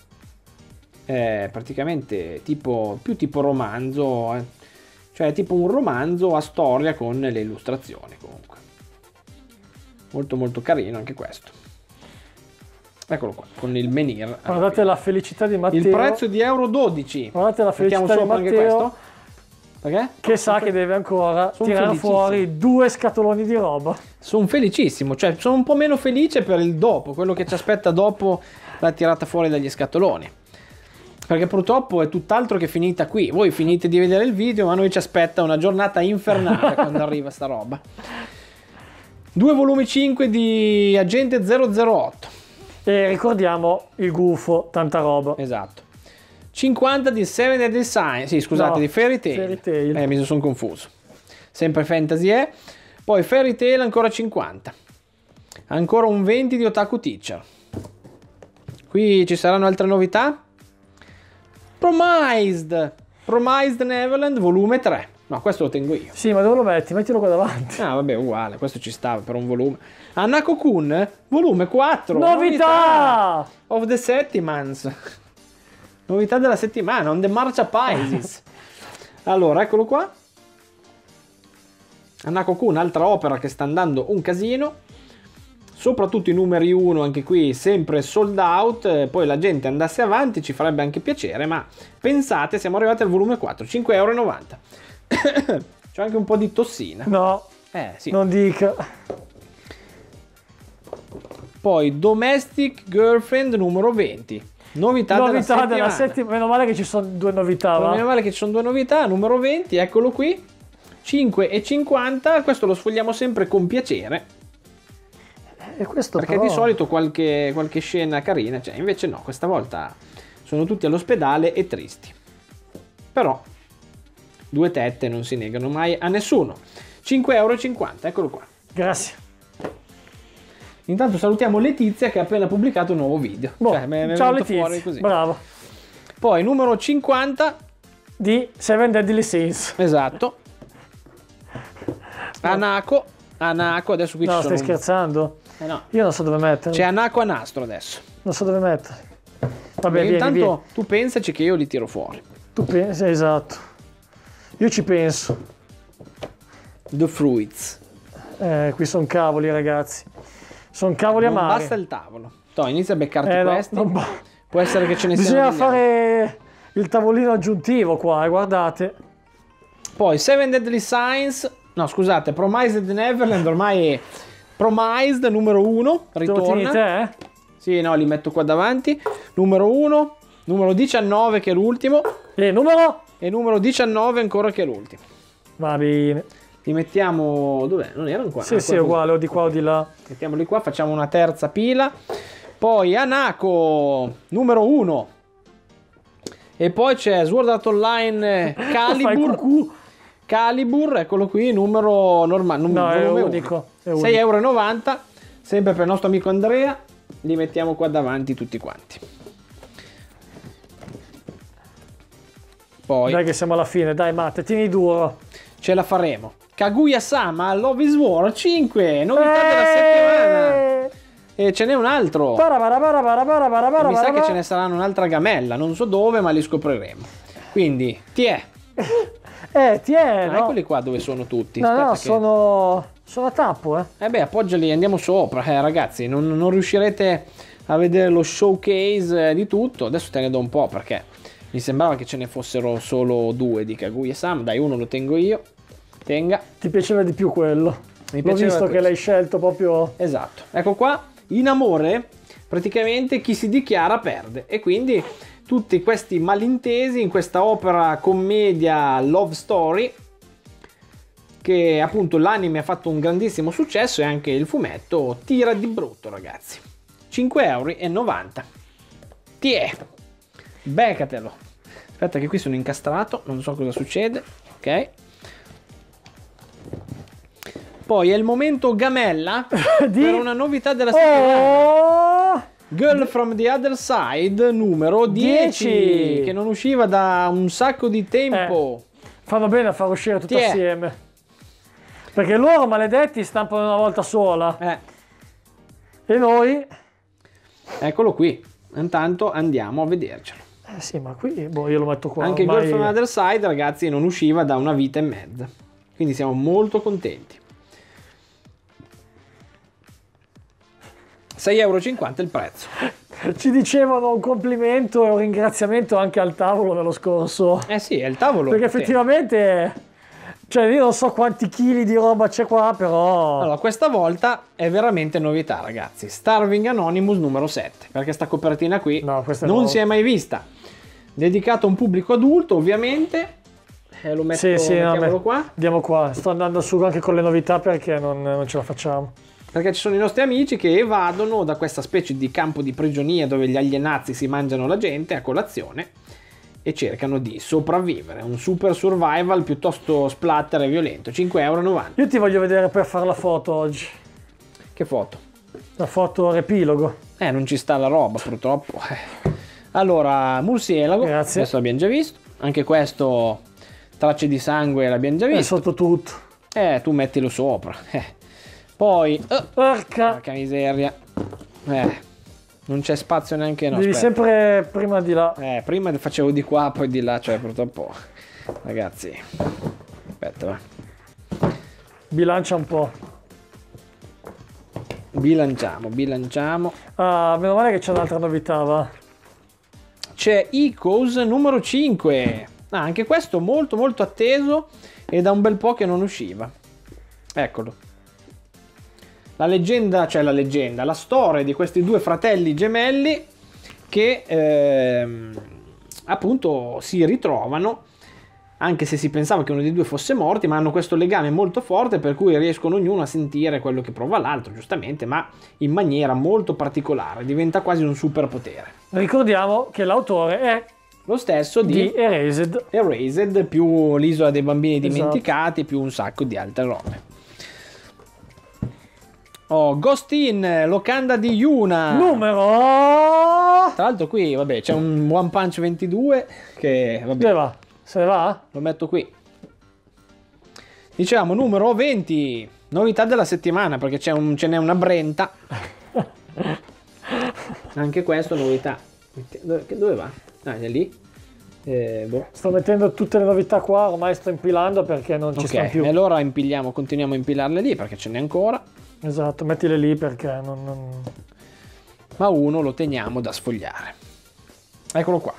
è praticamente tipo più tipo romanzo, eh. Cioè tipo un romanzo a storia con le illustrazioni. Comunque molto molto carino anche questo. Eccolo qua con il menhir. Guardate la felicità di Matteo. Il prezzo di euro dodici. Guardate la Mettiamo felicità di sopra anche Matteo. questo. Perché? Che sa che deve ancora Sono tirare felicissimo. fuori due scatoloni di roba. Sono felicissimo, cioè sono un po' meno felice per il dopo, quello che ci aspetta dopo la tirata fuori dagli scatoloni. Perché purtroppo è tutt'altro che finita qui. Voi finite di vedere il video, ma a noi ci aspetta una giornata infernale quando arriva sta roba. Due volumi cinque di Agente zero zero otto. E ricordiamo il gufo, tanta roba. Esatto. cinquanta di Seven Deadly Science, sì scusate, No, di Fairy Tail. Fairy Tail. Eh, mi sono confuso. Sempre fantasy è. Poi Fairy Tail ancora cinquanta. Ancora un venti di Otaku Teacher. Qui ci saranno altre novità. Promised. Promised Neverland volume tre. No, questo lo tengo io. Sì, ma dove lo metti? Mettilo qua davanti. Ah, vabbè, uguale, questo ci stava per un volume. Hanako-kun, volume quattro. Novità! Of the Settimans. Novità della settimana, on the March of Pisces. Allora, eccolo qua. Hanako-kun, altra opera che sta andando un casino. Soprattutto i numeri uno, anche qui sempre sold out. Poi la gente andasse avanti, ci farebbe anche piacere. Ma pensate, siamo arrivati al volume quattro, cinque e novanta euro. C'è anche un po' di tossina. No, Eh, sì. non dica. Poi Domestic Girlfriend numero venti. Novità, Novità della della settimana. settimana. Meno male che ci sono due novità, va? Meno male che ci sono due novità. Numero venti, eccolo qui. cinque e cinquanta. Questo lo sfogliamo sempre con piacere. E questo Perché però... di solito qualche, qualche scena carina, cioè invece no, questa volta sono tutti all'ospedale e tristi. Però due tette non si negano mai a nessuno. cinque e cinquanta euro, eccolo qua. Grazie. Intanto salutiamo Letizia che ha appena pubblicato un nuovo video. Boh, Cioè, me- me è ciao venuto fuori Letizia, così. bravo. Poi numero cinquanta, Di Seven Deadly Sins. esatto. Hanako, Hanako, adesso qui No, ci stai sono... scherzando? Eh no. Io non so dove metterli. C'è Hanako a nastro adesso. Non so dove metterli. Vabbè, Perché vieni, intanto vieni. tu pensaci che io li tiro fuori. Tu pensi, esatto. Io ci penso. The Fruits. Eh, qui sono cavoli, ragazzi. Sono cavoli Non amari. basta il tavolo. Toh, inizia a beccarti Eh, no, questi. non ba- Può essere che ce ne Bisogna siano degli altri. fare il tavolino aggiuntivo qua, eh, guardate. Poi Seven Deadly Signs. No, scusate, Promised Neverland ormai è Promised numero uno. Te lo tieni Ritorna. te, eh? Sì, no, li metto qua davanti. Numero uno. Numero diciannove che è l'ultimo. E numero? E numero diciannove ancora che è l'ultimo. Va bene. Li mettiamo... Dov'è? Non erano qua? Sì, Ah, sì, qua è così. uguale, o di qua o di là. Mettiamoli qua, facciamo una terza pila. Poi Hanako numero uno. E poi c'è Sword Art Online Fai Calibur. cucù. Calibur, eccolo qui, numero normale. Num- No, è volume uno. unico, è unico. sei e novanta euro, sempre per il nostro amico Andrea. Li mettiamo qua davanti tutti quanti. Poi Dai che siamo alla fine, dai Matte, tieni duro. ce la faremo. Kaguya-sama Love is War cinque, novità della Eh! settimana. E ce n'è un altro. Para, para, para, para, para, para, para, Mi sa para, che para. ce ne saranno un'altra gamella, non so dove, ma li scopriremo. Quindi, ti è. Eh, ti è, Ah, no? eccoli qua dove sono tutti. No, Aspetta no, che- sono... sono a tappo, eh. Eh beh, appoggiali, andiamo sopra, eh, ragazzi. Non, non riuscirete a vedere lo showcase eh, di tutto. Adesso te ne do un po' perché mi sembrava che ce ne fossero solo due di Kaguya-sama. Dai, uno lo tengo io. Tenga. Ti piaceva di più quello. Mi L'ho piaceva visto che questo. l'hai scelto proprio... Esatto. Ecco qua, in amore, praticamente chi si dichiara perde. E quindi tutti questi malintesi in questa opera commedia love story, che appunto l'anime ha fatto un grandissimo successo, e anche il fumetto tira di brutto, ragazzi. cinque e novanta euro. Ti è. Beccatelo. Aspetta che qui sono incastrato, non so cosa succede. Ok. Poi è il momento gamella Di- per una novità della settimana. Oh! Girl from the Other Side numero dieci, dieci. che non usciva da un sacco di tempo. Fanno bene a far uscire tutto Ti è. assieme. Perché loro, maledetti, stampano una volta sola. Eh, E noi... eccolo qui. Intanto andiamo a vedercelo. Eh sì, ma qui... Boh, io lo metto qua. Anche ormai- Girl from the Other Side, ragazzi, non usciva da una vita e mezza. Quindi siamo molto contenti. sei e cinquanta euro il prezzo. Ci dicevano un complimento e un ringraziamento anche al tavolo nello scorso. Eh sì, è il tavolo. Perché Sì. effettivamente... Cioè, io non so quanti chili di roba c'è qua, però... Allora, questa volta è veramente novità, ragazzi. Starving Anonymous numero sette, perché sta copertina qui No, questa è non nuova. si è mai vista. Dedicato a un pubblico adulto, ovviamente. Eh, lo metto, Sì, sì, no, mettiamolo me- qua. Andiamo qua. Sto andando su anche con le novità perché non, non ce la facciamo. Perché ci sono i nostri amici che evadono da questa specie di campo di prigionia dove gli alienazzi si mangiano la gente a colazione e cercano di sopravvivere. Un super survival piuttosto splatter e violento. cinque e novanta euro. Io ti voglio vedere per fare la foto oggi. Che foto? La foto riepilogo. Eh, non ci sta la roba purtroppo. Allora, murcielago. Grazie. Questo l'abbiamo già visto. Anche questo, tracce di sangue, l'abbiamo già È visto. sotto tutto. Eh, tu mettilo sopra. Eh. Poi, oh, Porca. porca miseria. Eh, non c'è spazio neanche no. Devi aspetta. sempre prima di là. Eh, prima facevo di qua, poi di là, cioè purtroppo. Ragazzi. Aspetta, va. Bilancia un po'. Bilanciamo, bilanciamo. Ah, meno male che c'è un'altra novità, va. C'è Icos numero cinque. Ah, anche questo molto molto atteso e da un bel po' che non usciva. Eccolo. La leggenda, cioè la leggenda, la storia di questi due fratelli gemelli che ehm, appunto si ritrovano, anche se si pensava che uno dei due fosse morto, ma hanno questo legame molto forte per cui riescono ognuno a sentire quello che prova l'altro, giustamente, ma in maniera molto particolare, diventa quasi un superpotere. Ricordiamo che l'autore è Lo stesso di, di Erased. Erased, più l'isola dei bambini Esatto. dimenticati, più un sacco di altre robe. Oh, Ghost In, locanda di Yuna. Numero. Tra l'altro qui, vabbè, c'è un One Punch ventidue che, vabbè, Dove va? Se ne va? lo metto qui. Diciamo numero venti, novità della settimana, perché c'è un, ce n'è una Brenta. Anche questo novità. Dove, dove va? Ah, è lì. Eh, boh. Sto mettendo tutte le novità qua, ormai sto impilando perché non ci Ok, stanno più. e allora impiliamo, continuiamo a impilarle lì perché ce n'è ancora. Esatto, mettile lì perché non... non... Ma uno lo teniamo da sfogliare. Eccolo qua.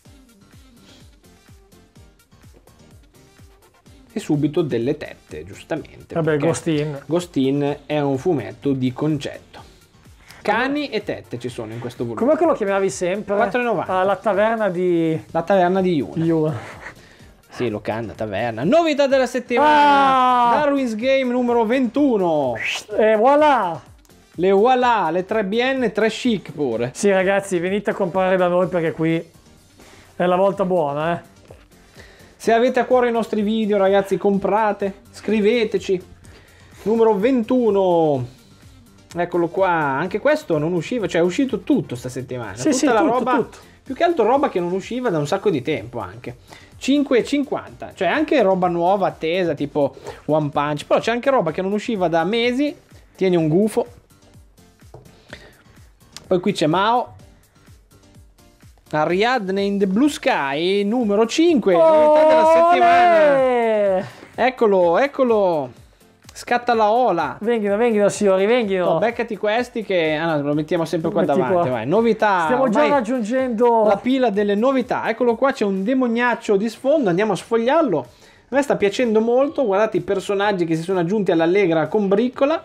E subito delle tette, giustamente. Vabbè, perché Ghost In. Ghost In è un fumetto di concetto. Cani e tette ci sono in questo volume. Com'è che lo chiamavi sempre? quattro e novanta. Ah, la taverna di... La taverna di Yuna. Yuna. Sì, locanda, taverna. Novità della settimana. Ah! Darwin's Game numero ventuno. E voilà! Le voilà, le tre B N, tre chic pure. Sì ragazzi, venite a comprare da noi perché qui è la volta buona, eh. Se avete a cuore i nostri video, ragazzi, comprate, scriveteci. Numero ventuno. Eccolo qua. Anche questo non usciva, cioè è uscito tutto sta settimana. Sì, Tutta sì, la tutto, roba, tutto. più che altro roba che non usciva da un sacco di tempo anche. cinque e cinquanta, cioè anche roba nuova, attesa, tipo One Punch. Però c'è anche roba che non usciva da mesi. Tieni un gufo. Poi qui c'è Mao. Ariadne in the Blue Sky, numero cinque, novità della settimana. Olè! Eccolo, eccolo. Scatta la ola. Venghino, venghino signori, venghino. No, beccati questi che... Ah no, lo mettiamo sempre qua Metti davanti, qua. vai. Novità. Stiamo già ormai raggiungendo... la pila delle novità. Eccolo qua, c'è un demoniaccio di sfondo, andiamo a sfogliarlo. A me sta piacendo molto, guardate i personaggi che si sono aggiunti all'allegra combriccola.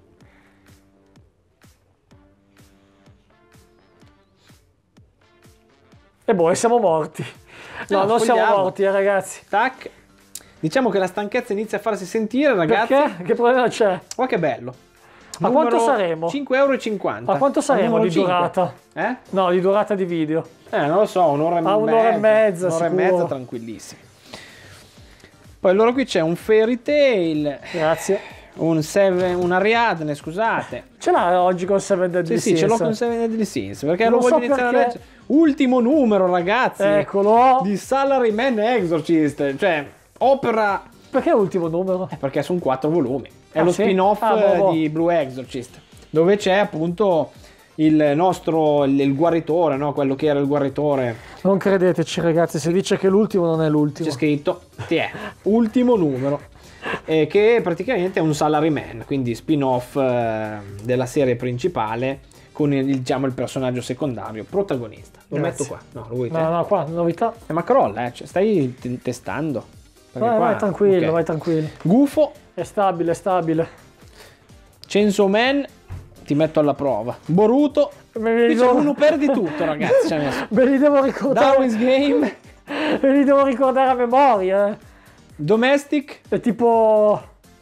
E boh, siamo morti. No, No, non siamo sfogliamo. morti, eh, ragazzi. Tac. Diciamo che la stanchezza inizia a farsi sentire, ragazzi. Perché? Che problema c'è? Ma che bello. A quanto saremo? cinque e cinquanta euro. A quanto saremo Numero di cinque. durata? Eh? No, di durata di video. Eh, non lo so, un'ora e Ah, un'ora e mezza, Un'ora e sicuro. mezza, tranquillissimi. Poi allora qui c'è un Fairy Tail, Grazie. un, seven, un Ariadne, scusate. Ce l'ha oggi con Seven Deadly Sì, sì, ce l'ho Sins? con Seven Deadly Sins, perché Non lo voglio so iniziare a perché. leggere. Ultimo numero, ragazzi. Eccolo. Di Salaryman Exorcist, cioè opera... Perché è l'ultimo numero? Eh, perché sono quattro volumi. È Ah, lo sì? spin-off Ah, boh, boh. di Blue Exorcist, dove c'è appunto il nostro, il, il guaritore, no? Quello che era il guaritore. Non credeteci ragazzi, se dice che l'ultimo non è l'ultimo. C'è scritto, ti è, ultimo numero, eh, che praticamente è un salaryman, quindi spin-off eh, della serie principale con il, diciamo, il personaggio secondario, protagonista. Lo Grazie. metto qua, no, lo vuoi te? No, no, qua, novità. Eh, ma crolla, eh, cioè, stai t- testando. Perché Vai, qua- vai tranquillo, ok. vai tranquillo. Gufo, È stabile, è stabile. Chainsaw Man, ti metto alla prova. Boruto, Me li, qui c'è devo... uno perdi tutto, ragazzi. ci ha messo. Me li devo ricordare. Darwin's Game, Me li devo ricordare a memoria. eh. Domestic, È tipo...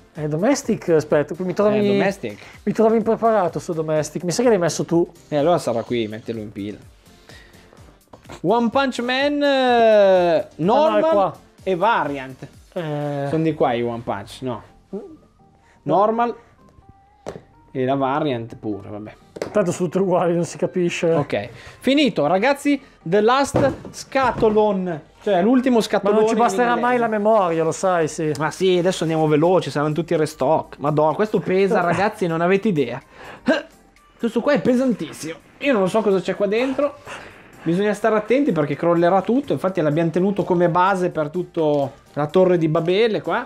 Eh, Domestic, aspetta, qui mi trovi, Eh, Domestic. mi trovi impreparato su Domestic. Mi sa che l'hai messo tu. E allora sarà qui, mettilo in pila. One Punch Man eh, Normal Ah, no, è qua. e Variant. Eh, Sono di qua i One Punch, no. Normal e la Variant pure, vabbè. tanto sono tutti uguali, non si capisce. Ok, finito ragazzi, The Last Scatolon, cioè l'ultimo Ma scatolone. non ci basterà di mai la Legend. memoria, lo sai, sì. Ma sì, adesso andiamo veloci, saranno tutti restock. Madonna, questo pesa ragazzi, non avete idea. Questo qua è pesantissimo. Io non so cosa c'è qua dentro. Bisogna stare attenti perché crollerà tutto. Infatti l'abbiamo tenuto come base per tutta la torre di Babele qua.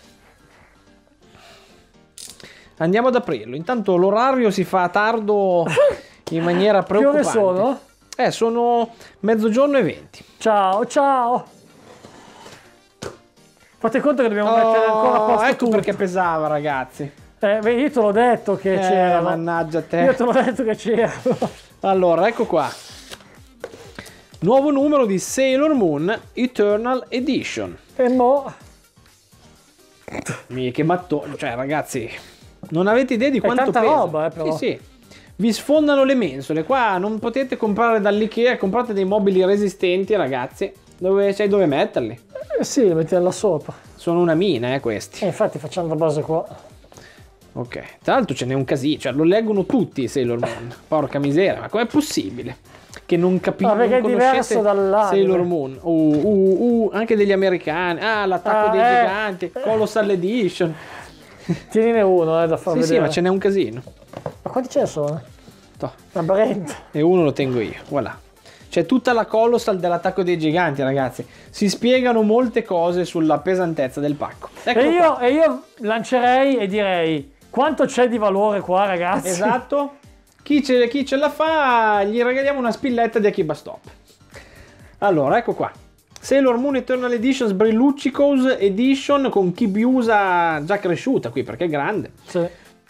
Andiamo ad aprirlo. Intanto l'orario si fa tardo in maniera Che ore preoccupante. sono? Eh, sono mezzogiorno e venti. Ciao, ciao. Fate conto che dobbiamo mettere ancora a Oh, posto ecco tutto. perché pesava ragazzi. Eh, beh, io te l'ho detto che Eh, c'era. mannaggia te. Io te l'ho detto che c'era. Allora, ecco qua. Nuovo numero di Sailor Moon Eternal Edition. E mo... Mi che mattone, cioè ragazzi, non avete idea di quanto tanta pesa. roba, eh, però. Sì, sì. Vi sfondano le mensole. Qua non potete comprare dall'Ikea, comprate dei mobili resistenti, ragazzi. Dove sai dove metterli? Eh, sì, mettiamo là sopra. Sono una mina, eh, questi. E infatti facciamo la base qua. Ok. Tra l'altro ce n'è un casino, cioè lo leggono tutti Sailor Moon. Porca miseria, ma com'è possibile? Che non capisco, Ah, perché non è diverso conoscete dall'anime. Sailor Moon. Uh, uh, uh, anche degli americani. Ah, l'attacco Ah, dei eh. giganti, Colossal Edition. Tienine uno, eh, da far Sì, sì, vedere. ma ce n'è un casino. Ma quanti ce ne sono? Toh. Una Brent. E uno lo tengo io, voilà. C'è tutta la Colossal dell'attacco dei giganti, ragazzi. Si spiegano molte cose sulla pesantezza del pacco. Ecco E io, qua. e io lancerei e direi: quanto c'è di valore qua, ragazzi? Esatto. Chi ce, chi ce la fa, gli regaliamo una spilletta di Akiba Stop. Allora, ecco qua. Sailor Moon Eternal Edition Sbrilluccicos Edition con Kibiusa già cresciuta qui perché è grande. Sì.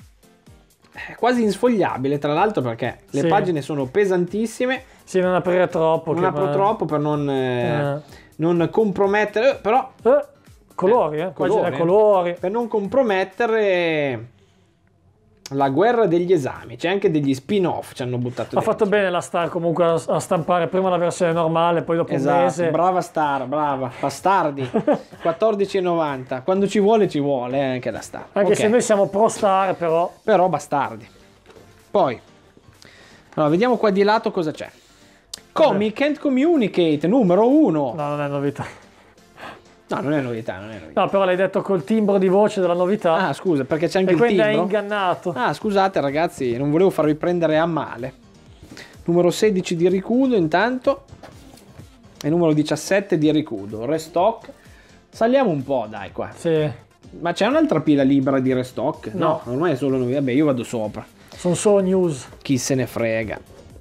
È quasi insfogliabile, tra l'altro, perché le Sì. pagine sono pesantissime. Sì, non aprire troppo. Non che apro ma- troppo per non, eh, Eh. non compromettere, però Eh, colori, eh. Eh, Pagine colore. colori. per non compromettere la guerra degli esami. C'è anche degli spin-off ci hanno buttato Ha dentro. fatto bene la Star comunque a, a stampare prima la versione normale, poi dopo un Esatto, mese. brava Star, brava, bastardi. quattordici e novanta. Quando ci vuole ci vuole, eh, anche la Star. Anche Ok. se noi siamo pro Star, però. Però bastardi. Poi, allora, vediamo qua di lato cosa c'è. Comic and Communicate numero uno. No, non è novità. No, non è novità, non è novità. No, però l'hai detto col timbro di voce della novità. Ah, scusa, perché c'è anche e il quindi hai timbro. ingannato. Ah, scusate ragazzi, non volevo farvi prendere a male. Numero sedici di Rikudo intanto. E numero diciassette di Rikudo. Restock. Saliamo un po', dai, qua. Sì, Ma c'è un'altra pila libera di restock? No. ormai è solo novità. Vabbè, io vado sopra. sono solo news. Chi se ne frega.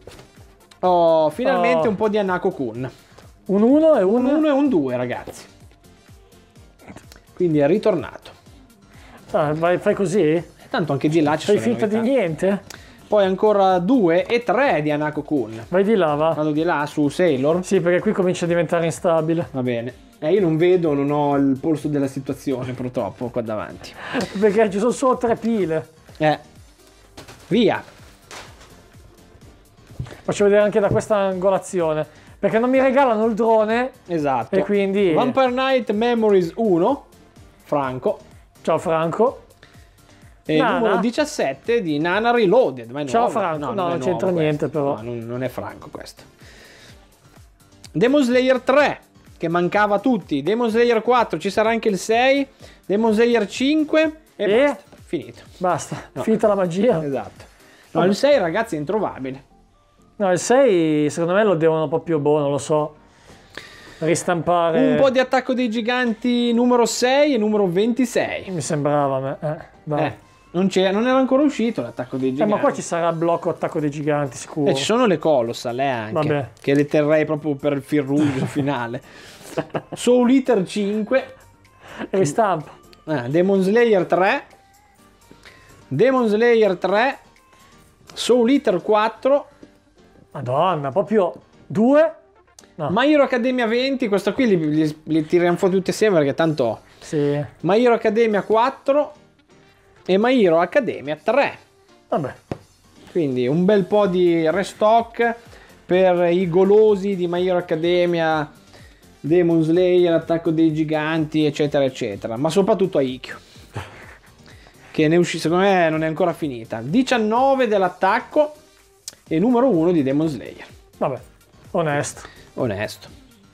Oh, finalmente Oh. un po' di Hanako Kun. Un uno e un Un uno e un due, ragazzi. Quindi è ritornato. Ah, vai, fai così? E tanto anche di là ci Fai sono le finta di novità. niente? Poi ancora due e tre di Hanako Kun. Vai di là, va. Vado di là su Sailor. Sì, perché qui comincia a diventare instabile. Va bene. Eh, io non vedo, non ho il polso della situazione purtroppo qua davanti. Perché ci sono solo tre pile. Eh. Via. Faccio vedere anche da questa angolazione. Perché non mi regalano il drone. Esatto. E quindi- Vampire Knight Memories uno. Franco. Ciao Franco. E Nana. numero diciassette di Nana Reloaded. Ma è Ciao, nuova? Franco. No, è non nuovo c'entra questo. niente, però. No, non, non è Franco questo. Demon Slayer tre, che mancava a tutti. Demon Slayer quattro, ci sarà anche il sei. Demon Slayer cinque e, E? basta. Finito. Basta. No. Finita la magia. Esatto. No, il sei ragazzi è introvabile. No, il sei secondo me lo devono proprio, boh, non lo so, ristampare. Un po' di attacco dei giganti numero sei e numero ventisei. Mi sembrava a me. Eh, dai. Eh, non, c'era, non era ancora uscito l'attacco dei Eh, giganti. ma qua ci sarà il blocco attacco dei giganti, sicuro. E ci sono le Colossal eh, anche. Vabbè. Che le terrei proprio per il fil rouge finale. Soul Eater cinque. Ristampa. Ah, Demon Slayer tre. Demon Slayer tre. Soul Eater quattro. Madonna, proprio due. No. My Hero Academia venti. Questo qui li, li, li tiriamo fuori tutti assieme perché tanto... Sì. My Hero Academia quattro. e My Hero Academia tre. Vabbè. Quindi un bel po' di restock per i golosi di My Hero Academia, Demon Slayer, Attacco dei Giganti, eccetera eccetera, ma soprattutto Aikyo, che ne uscì, secondo me non è ancora finita. diciannove dell'attacco e numero uno di Demon Slayer. Vabbè, onesto. Onesto.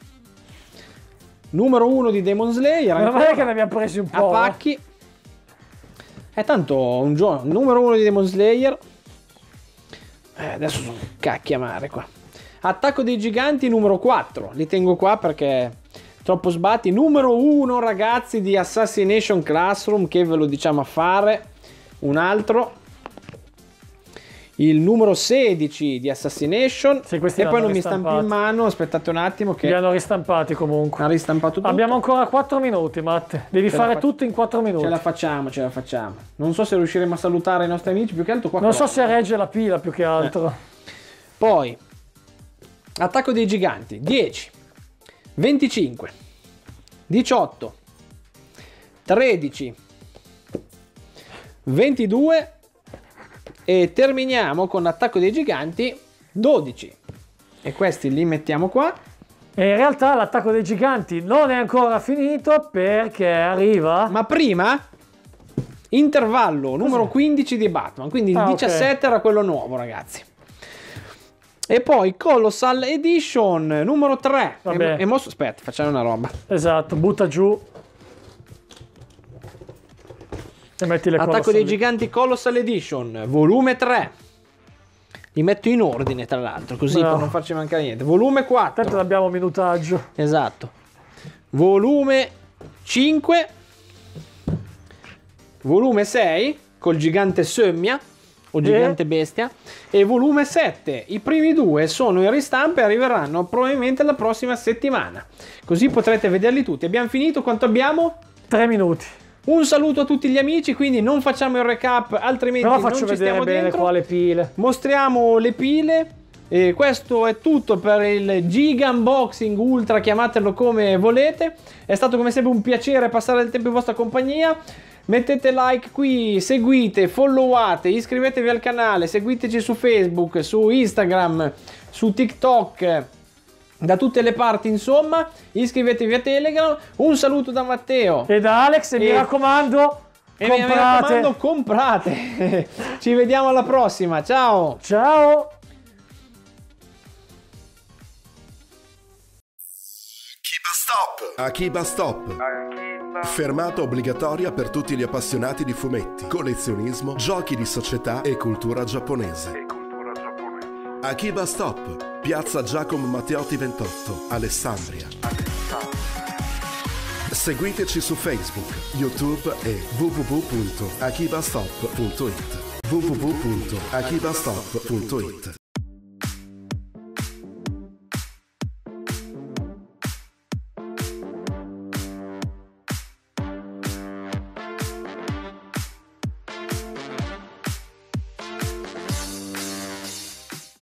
Numero uno di Demon Slayer. Non è che ne abbiamo presi un po'. A pacchi. È tanto un giorno. Numero uno di Demon Slayer. Eh, adesso sono cacchi amare qua. Attacco dei Giganti numero quattro. Li tengo qua perché troppo sbatti. Numero uno, ragazzi, di Assassination Classroom, che ve lo diciamo a fare. Un altro. Il numero sedici di Assassination. Sì, E poi non mi ristampati. stampi in mano. Aspettate un attimo che Li hanno ristampati comunque. ha ristampato tutto. Abbiamo ancora quattro minuti, Matte. Devi Ce la fare fac- tutto in quattro minuti. Ce la facciamo, ce la facciamo. Non so se riusciremo a salutare i nostri amici. Più che altro qua. Non so qua. se regge la pila più che altro. Poi Attacco dei Giganti dieci, venticinque, diciotto, tredici, ventidue e terminiamo con Attacco dei Giganti dodici. E questi li mettiamo qua. E in realtà l'attacco dei giganti non è ancora finito perché arriva. Ma prima intervallo numero quindici di Batman, quindi il Ah, ok. diciassette era quello nuovo, ragazzi. E poi Colossal Edition numero tre. Vabbè. E, e mo- aspetta, facciamo una roba. Esatto, butta giù. E metti le Attacco cose dei lì. Giganti Colossal Edition volume tre. Li metto in ordine, tra l'altro, così No. per non farci mancare niente. Volume quattro. Tanto abbiamo minutaggio. Esatto. Volume cinque. Volume sei col gigante Semmia o gigante bestia. E volume sette. I primi due sono in ristampa e arriveranno probabilmente la prossima settimana. Così potrete vederli tutti. Abbiamo finito. Quanto abbiamo? Tre minuti. Un saluto a tutti gli amici, quindi non facciamo il recap, altrimenti Però non faccio ci vedere stiamo bene dentro. qua le pile. Mostriamo le pile. E questo è tutto per il Giga Unboxing Ultra, chiamatelo come volete. È stato come sempre un piacere passare del tempo in vostra compagnia. Mettete like qui, seguite, followate, iscrivetevi al canale, seguiteci su Facebook, su Instagram, su TikTok, da tutte le parti, insomma. Iscrivetevi a Telegram. Un saluto da Matteo. E da Alex, e, mi E- raccomando, E mi comprate. raccomando, comprate. Ci vediamo alla prossima. Ciao. Ciao. Stop! Akiba Stop! Fermata obbligatoria per tutti gli appassionati di fumetti, collezionismo, giochi di società e cultura giapponese. Akiba Stop, piazza Giacomo Matteotti ventotto, Alessandria. Seguiteci su Facebook, YouTube e w w w punto akibastop punto it. w w w punto akibastop punto it